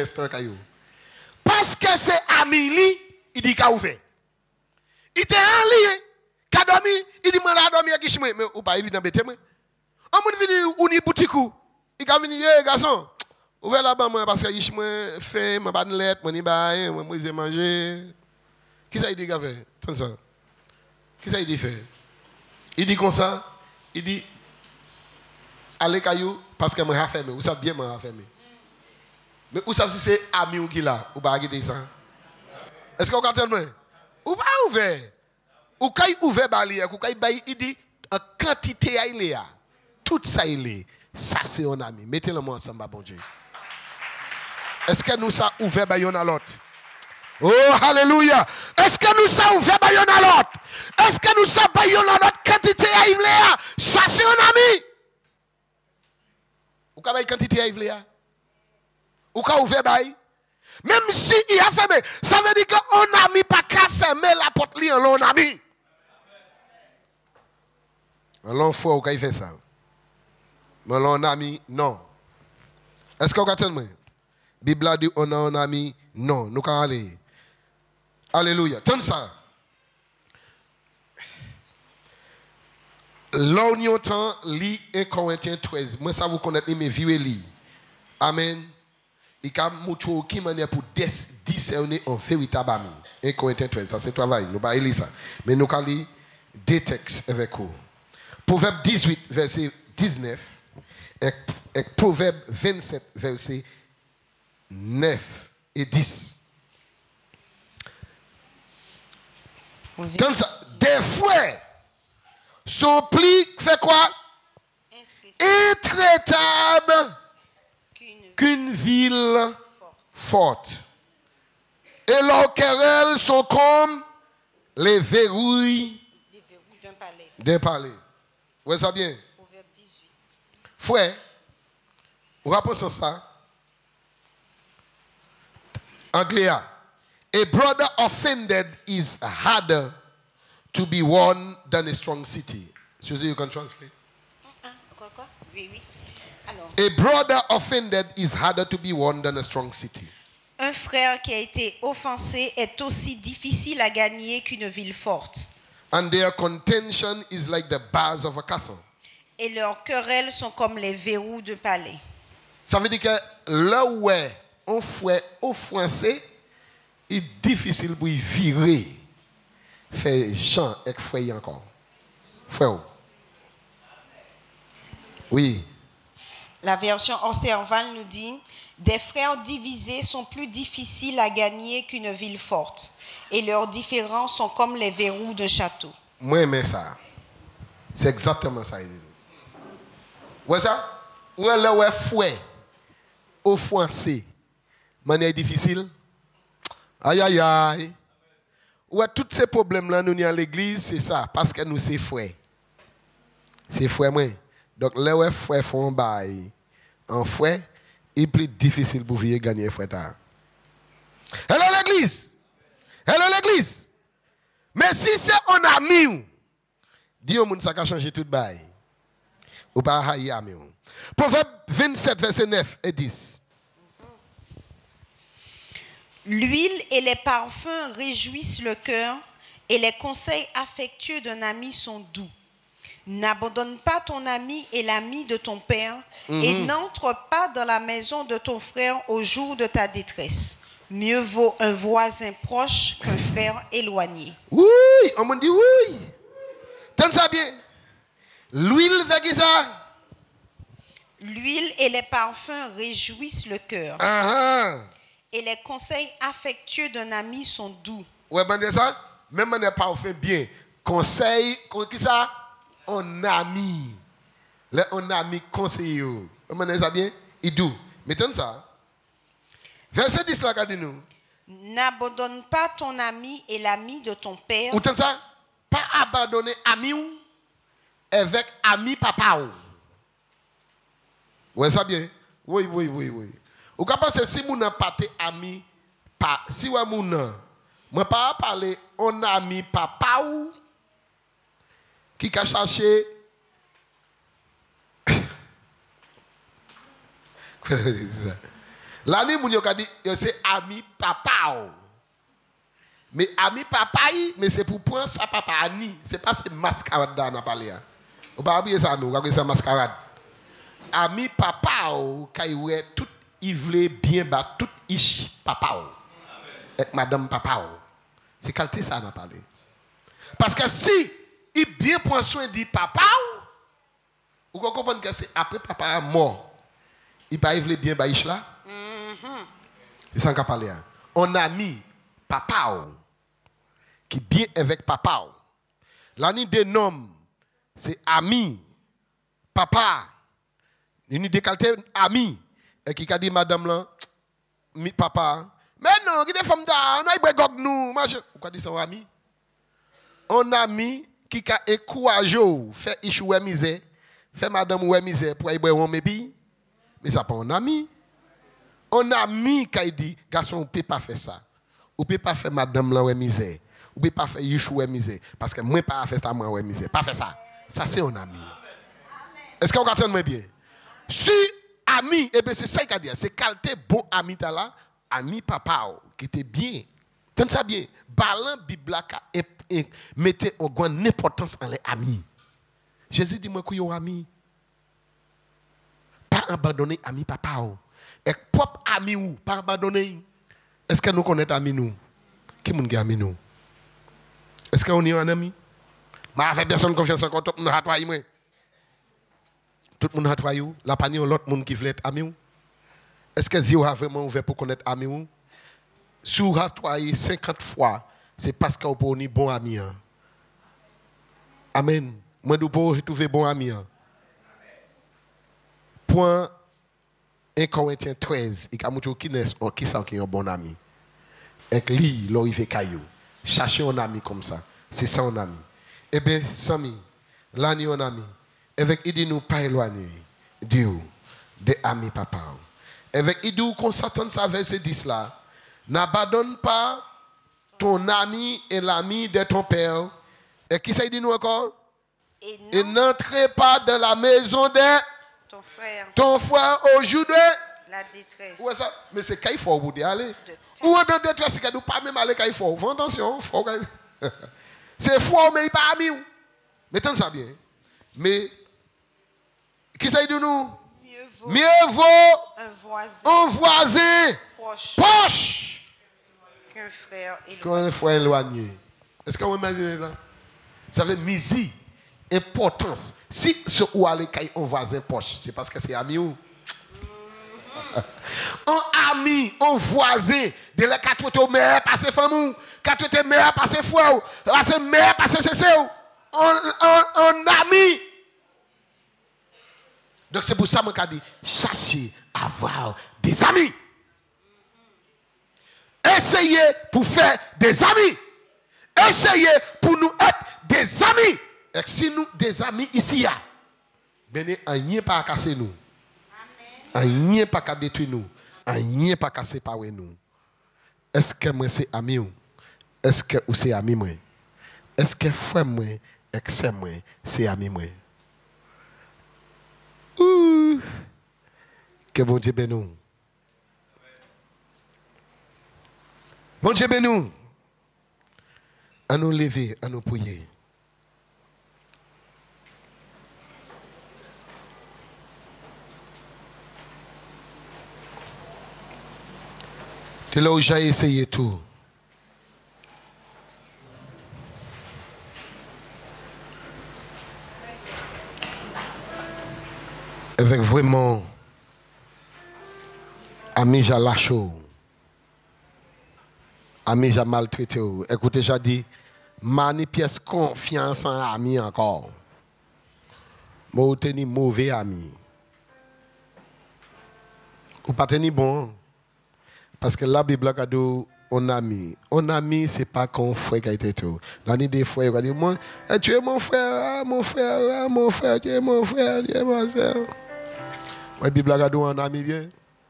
Parce que c'est ami, il dit qu'il a ouvert. Il était en lit, il a dormi, il dit qu'il a dormi avec moi. Mais ou pas évident, mais moi. On est venu ou ni boutique. Il a venu, eh, garçon, ouvert là-bas, parce que je me fais, je me bats de lettre, je me bats, je me manger. Qui ça il dit qu'il a fait? Tant ça. Qui ça il dit fait? Il dit comme ça, il dit, allez caillou, parce que je suis fermé. Vous savez bien que je suis fermé. Mais vous savez si c'est ami ou qui là, ou pas guider ça? Est-ce que vous comprenez moi? Ou pas ouvert? Ou quand il ouvert bali, ou quand il dit en quantité il est, tout ça il est. Ça c'est un ami. Mettez-le moi ensemble, bon Dieu. Est-ce que nous ça ouvert bayon à l'autre? Oh, alléluia. Est-ce que nous sommes ouverts bayon à l'autre? Est-ce que nous sommes bayon à l'autre quantité à Ivléa? Ça c'est un ami. Ou quand il quantité à Ivléa? Ou quand ouvert bail? Même si il a fermé, ça veut dire qu'on ami pas qu'à fermer la porte li en l'on ami. Alors fois ou quand il fait ça? Mais l'on ami non. Est-ce que vous comprenez moi? Bible a dit on a un ami non, nous quand aller. Alléluia. Tant ça. L'on temps lit un Corinthiens treize. Moi ça vous connaissez mes vieux lit. Amen. Il y a mucho qui manière pour discerner en véritable ami. un Corinthiens treize, ça c'est travail. Nous pas lire ça. Mais nous allons lire des textes avec vous. Proverbe dix-huit verset dix-neuf et, et Proverbe vingt-sept verset neuf et dix. Comme ça, des frères sont plis, fait quoi? Intraitables qu'une ville forte. Et leurs querelles sont comme les verrouilles d'un palais. D'un palais. Vous voyez ça bien? Proverbe dix-huit. Frère, vous rappelez ça? Anglais. A brother offended is harder to be won than a strong city. Suzy, you can translate. Quoi, quoi? Oui, oui. Alors. A brother offended is harder to be won than a strong city. Un frère qui a été offensé est aussi difficile à gagner qu'une ville forte. And their contention is like the bars of a castle. Et leurs querelles sont comme les verrous d'un palais. Ça veut dire que là où on fait offensé, il est difficile pour y virer, faire chant et frère encore. Frère. Oui. La version Osterval nous dit « Des frères divisés sont plus difficiles à gagner qu'une ville forte, et leurs différends sont comme les verrous d'un château. » Moi, j'aime ça. C'est exactement ça. Vous voyez ça? Où est le fouet offensé? Manière difficile. Aïe, aïe, aïe. Où est tous ces problèmes-là, nous, à l'église, c'est ça. Parce que nous, c'est fouet. C'est fouet, moi. Donc, là où est fouet font bail. En fouet, il est plus difficile pour vous gagner fouet. Hello, l'église. Hello, l'église. Mais si c'est un ami, Dieu moun ça a changé tout bail. Ou pas haï ami. Proverbe vingt-sept, verset neuf et dix. L'huile et les parfums réjouissent le cœur, et les conseils affectueux d'un ami sont doux. N'abandonne pas ton ami et l'ami de ton père, mm-hmm. et n'entre pas dans la maison de ton frère au jour de ta détresse. Mieux vaut un voisin proche qu'un frère éloigné. Oui, on me dit oui. T'entends ça bien? L'huile fait ça? L'huile et les parfums réjouissent le cœur. Uh-huh. Et les conseils affectueux d'un ami sont doux. Ouais, ben ça, même on n'est pas fait bien. Conseil, qui ça? Un ami. Le un ami conseiller. Vous comprenez ça bien? Il doux. Mettons ça. Verset dix là, regardez-nous. N'abandonne pas ton ami et l'ami de ton père. Ou t'entends ça? Pas abandonner ami ou avec ami papa ou. Ouais, ça bien? Oui, oui, oui, oui. Ou quand penser si vous n'avez pas ami, pa, si vous n'avez pas, moi pas parler on ami papa ou qui a cherché. L'année où vous dit c'est ami papa ou. Mais ami papa, mais c'est pour prendre sa papa Annie. C'est pas ce mascarade dans la parler. Vous pas oublier ça, vous avez ça mascarade. Ami papa ou quand tout il voulait bien battre tout ish papa ou. Avec madame papa ou. C'est qualité ça n'a parlé. Parce que si il bien prend soin de papa ou, vous comprenez que c'est après papa mort. Il pas voulait bien battre là. C'est ça qu'on parle. On a mis papa ou qui bien avec papa. L'année des noms, c'est ami, papa. Une décalté ami. Et qui a dit madame là, mi papa. Mais non, qui est femme d'art, on a eu gog nous. Pourquoi dit ça ami? On a mis qui a encouragé, fait ichou misère, fait madame ou misère pour y boire un mébi. Mais ça pas un ami. On a mis qui a dit, garçon, on ne peut pas faire ça. On ne peut pas faire madame là ou misère. Ou bien pas faire Yeshua misère parce que moi pas faire ça moi ouais misère pas faire ça ça c'est un ami. Est-ce que vous comprenez bien? Si ami et bien c'est ça qu'il a dit c'est qualité bon ami ta là ami papa qui était bien tenez ça bien balan bible et mettez en grande importance en les amis. Jésus dit moi que yo ami pas abandonner ami papa et propre ami ou pas abandonner. Est-ce que nous connaissons ami nous qui moun ami nous? Est-ce qu'on est un ami? Je ne fais personne confiance encore. Tout le monde a travaillé. Tout le monde a travaillé. La panier, l'autre monde qui veut être ami. Est-ce que Dieu a vraiment ouvert pour connaître ami? Si vous avez travaillé cinquante fois, c'est parce que vous avez un bon ami. Amen. Moi, je peux trouver bon ami. Point un Corinthiens treize. Il y a des gens qui sont un bon ami. Et lui, l'orivé caillou. Chercher un ami comme ça. C'est ça un ami. Eh bien, Sami, là, nous un ami. Avec il dit nous pas éloigner Dieu des amis papa. Avec il dit qu'on s'attend ça verset dix là. N'abandonne pas ton ami et l'ami de ton père. Et qui ça dit nous encore? Et n'entrez pas dans la maison de ton frère. Ton frère au jour de la détresse. Où est ça? Mais c'est qu'il faut vous aller. Ou en détresse, c'est que nous pas même aller qu'il faut. Fais attention, c'est fort, mais il pas ami. Mettons ça bien. Mais, qui ça dit nous? Mieux vaut, Mieux vaut un voisin, un voisin proche, proche qu'un frère éloigné. Qu'un frère éloigné. Est-ce que vous imaginez ça? Ça veut dire importance. Si ce ou aller qu'il un voisin proche, c'est parce que c'est ami ou? Un ami, un voisin, de la quatre au meilleur passer femme, quatre au meilleur passer foi, passer meilleur passer c'est ça. Un ami. Donc c'est pour ça que je dis, cherchez à avoir des amis. Essayez pour faire des amis. Essayez pour nous être des amis. Et si nous des amis ici, ben rien pas à casser nous. Rien pas à détruire nous. Rien pas à séparer nous. Est-ce que moi c'est ami ou? Est-ce que vous c'est ami moi? Est-ce que frère moi, ex moi, c'est ami moi? Ouh. Que bon Dieu bénisse nous. Bon Dieu bénisse nous. À nous lever, à nous prier. C'est là où j'ai essayé tout. Avec vraiment, ami, j'ai lâché. Ami, j'ai maltraité. Écoutez, j'ai dit, mani pièce confiance en ami encore. Moi, je suis mauvais ami. Ou pas tenir bon. Parce que la Bible a dit, on ami. On ami, ce n'est pas qu'on frère qui a été tout. L'année des frères, il dit, moi, tu es mon frère, mon frère, mon frère, tu es mon frère, tu es mon frère. La Bible a dit, on ami bien.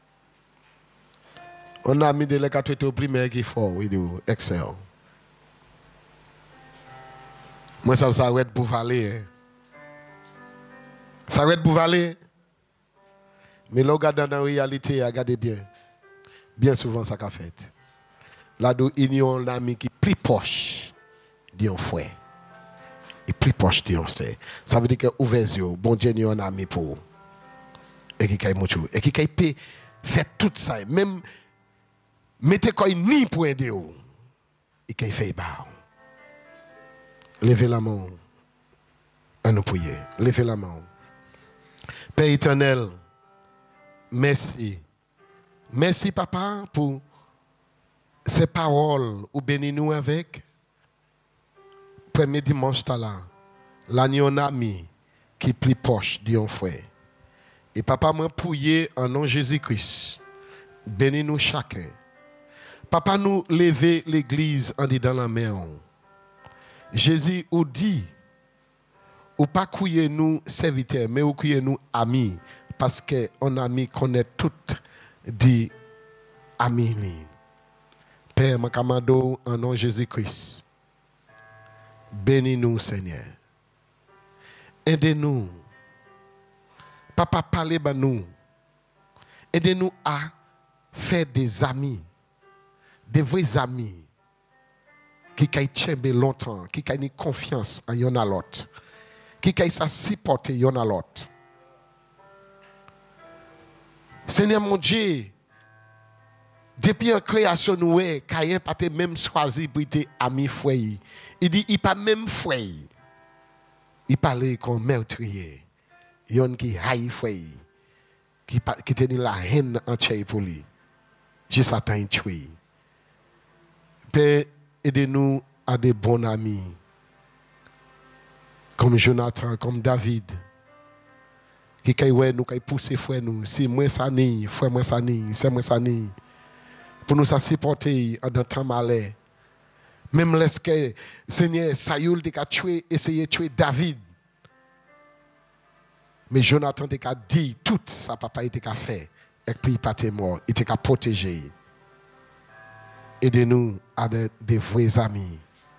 On a mis de la quatre au primaire qui faut, oui, excellent. Moi, ça, ça va être pour valer. Ça va être pour valer. Mais là, regarde dans la réalité, regardez bien. Bien souvent, ça qu'a fait. Là, il y a un ami qui est plus proche d'un frère. Et plus proche d'un frère. Ça veut dire que ouvert les yeux, bon Dieu, il y a un ami pour. Et qui Et qui peut faire tout ça. Même. Mettez quoi ni pour aider vous. Et qu'il fait bas. Levez la main. À nous prier. Levez la main. Père éternel, merci. Merci papa pour ces paroles ou bénis nous avec. Premier dimanche là. Là nous un ami qui est plus proche d'un frère. Et papa m'a prié en nom de Jésus-Christ. Bénis nous chacun. Papa nous lever l'église en dit dans la main. Jésus ou dit, ou pas couiller nous serviteurs, mais ou couiller nous amis, parce que on ami connaît tout dit amis. Père Makamado, en nom de Jésus-Christ, bénis-nous Seigneur. Aidez-nous. Papa parlez à nous. Aidez-nous à faire des amis. Des vrais amis qui ont tenu longtemps, qui ont confiance en yon à l'autre, qui ont supporté yon à l'autre. Seigneur mon Dieu, depuis la création, nous, Caïn n'a pas même choisi pour être ami frère. Il dit, il pas même frère. Il parlait comme meurtrier. Yon qui haït frère, qui tenait la haine entière pour lui. Juste à temps tué. Père, aidez-nous à des bons amis, comme Jonathan, comme David, qui nous pousser frère nous, si moi ça ni, frère moi ça ni, c'est moi ça ni, pour nous supporter dans temps malheur. Même lorsque Seigneur Saül a tué, essayé de tuer David, mais Jonathan a dit tout ça papa était a fait, et puis il pas mort, il était protégé. Aidez-nous à des, des vrais amis.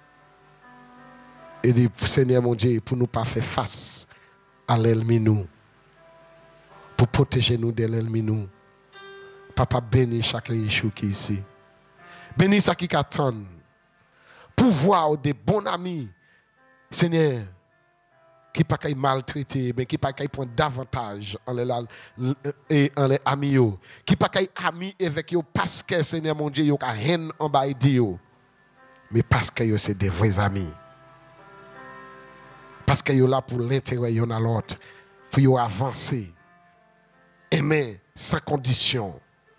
Aidez, Seigneur mon Dieu, pour nous pas faire face à l'ennemi, pour protéger nous de l'ennemi. Papa, bénis chaque Yeshua qui est ici. Bénis ceux qui attendent. Pour voir des bons amis, Seigneur, qui ne pas maltraiter, mais qui ne pas prendre davantage en les, et en les amis, qui ne pas amis avec eux parce que Seigneur mon Dieu, il y a haine en bas de eux, mais parce que c'est des vrais amis. Parce que sont là pour l'intérêt de l'autre, pour avancer. Amen. sans condition.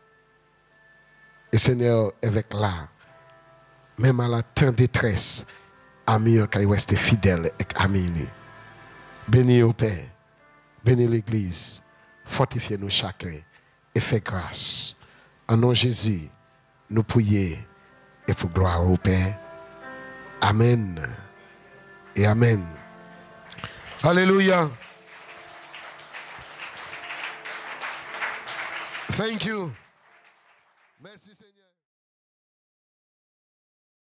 Et Seigneur, avec là, même à la temps de détresse, ami, qui reste fidèle et ami. Bénis au Père, bénis l'Église, fortifiez-nous chacun et fais grâce. En nom de Jésus, nous prions et pour gloire au Père. Amen et Amen. Alléluia. Thank you. Merci.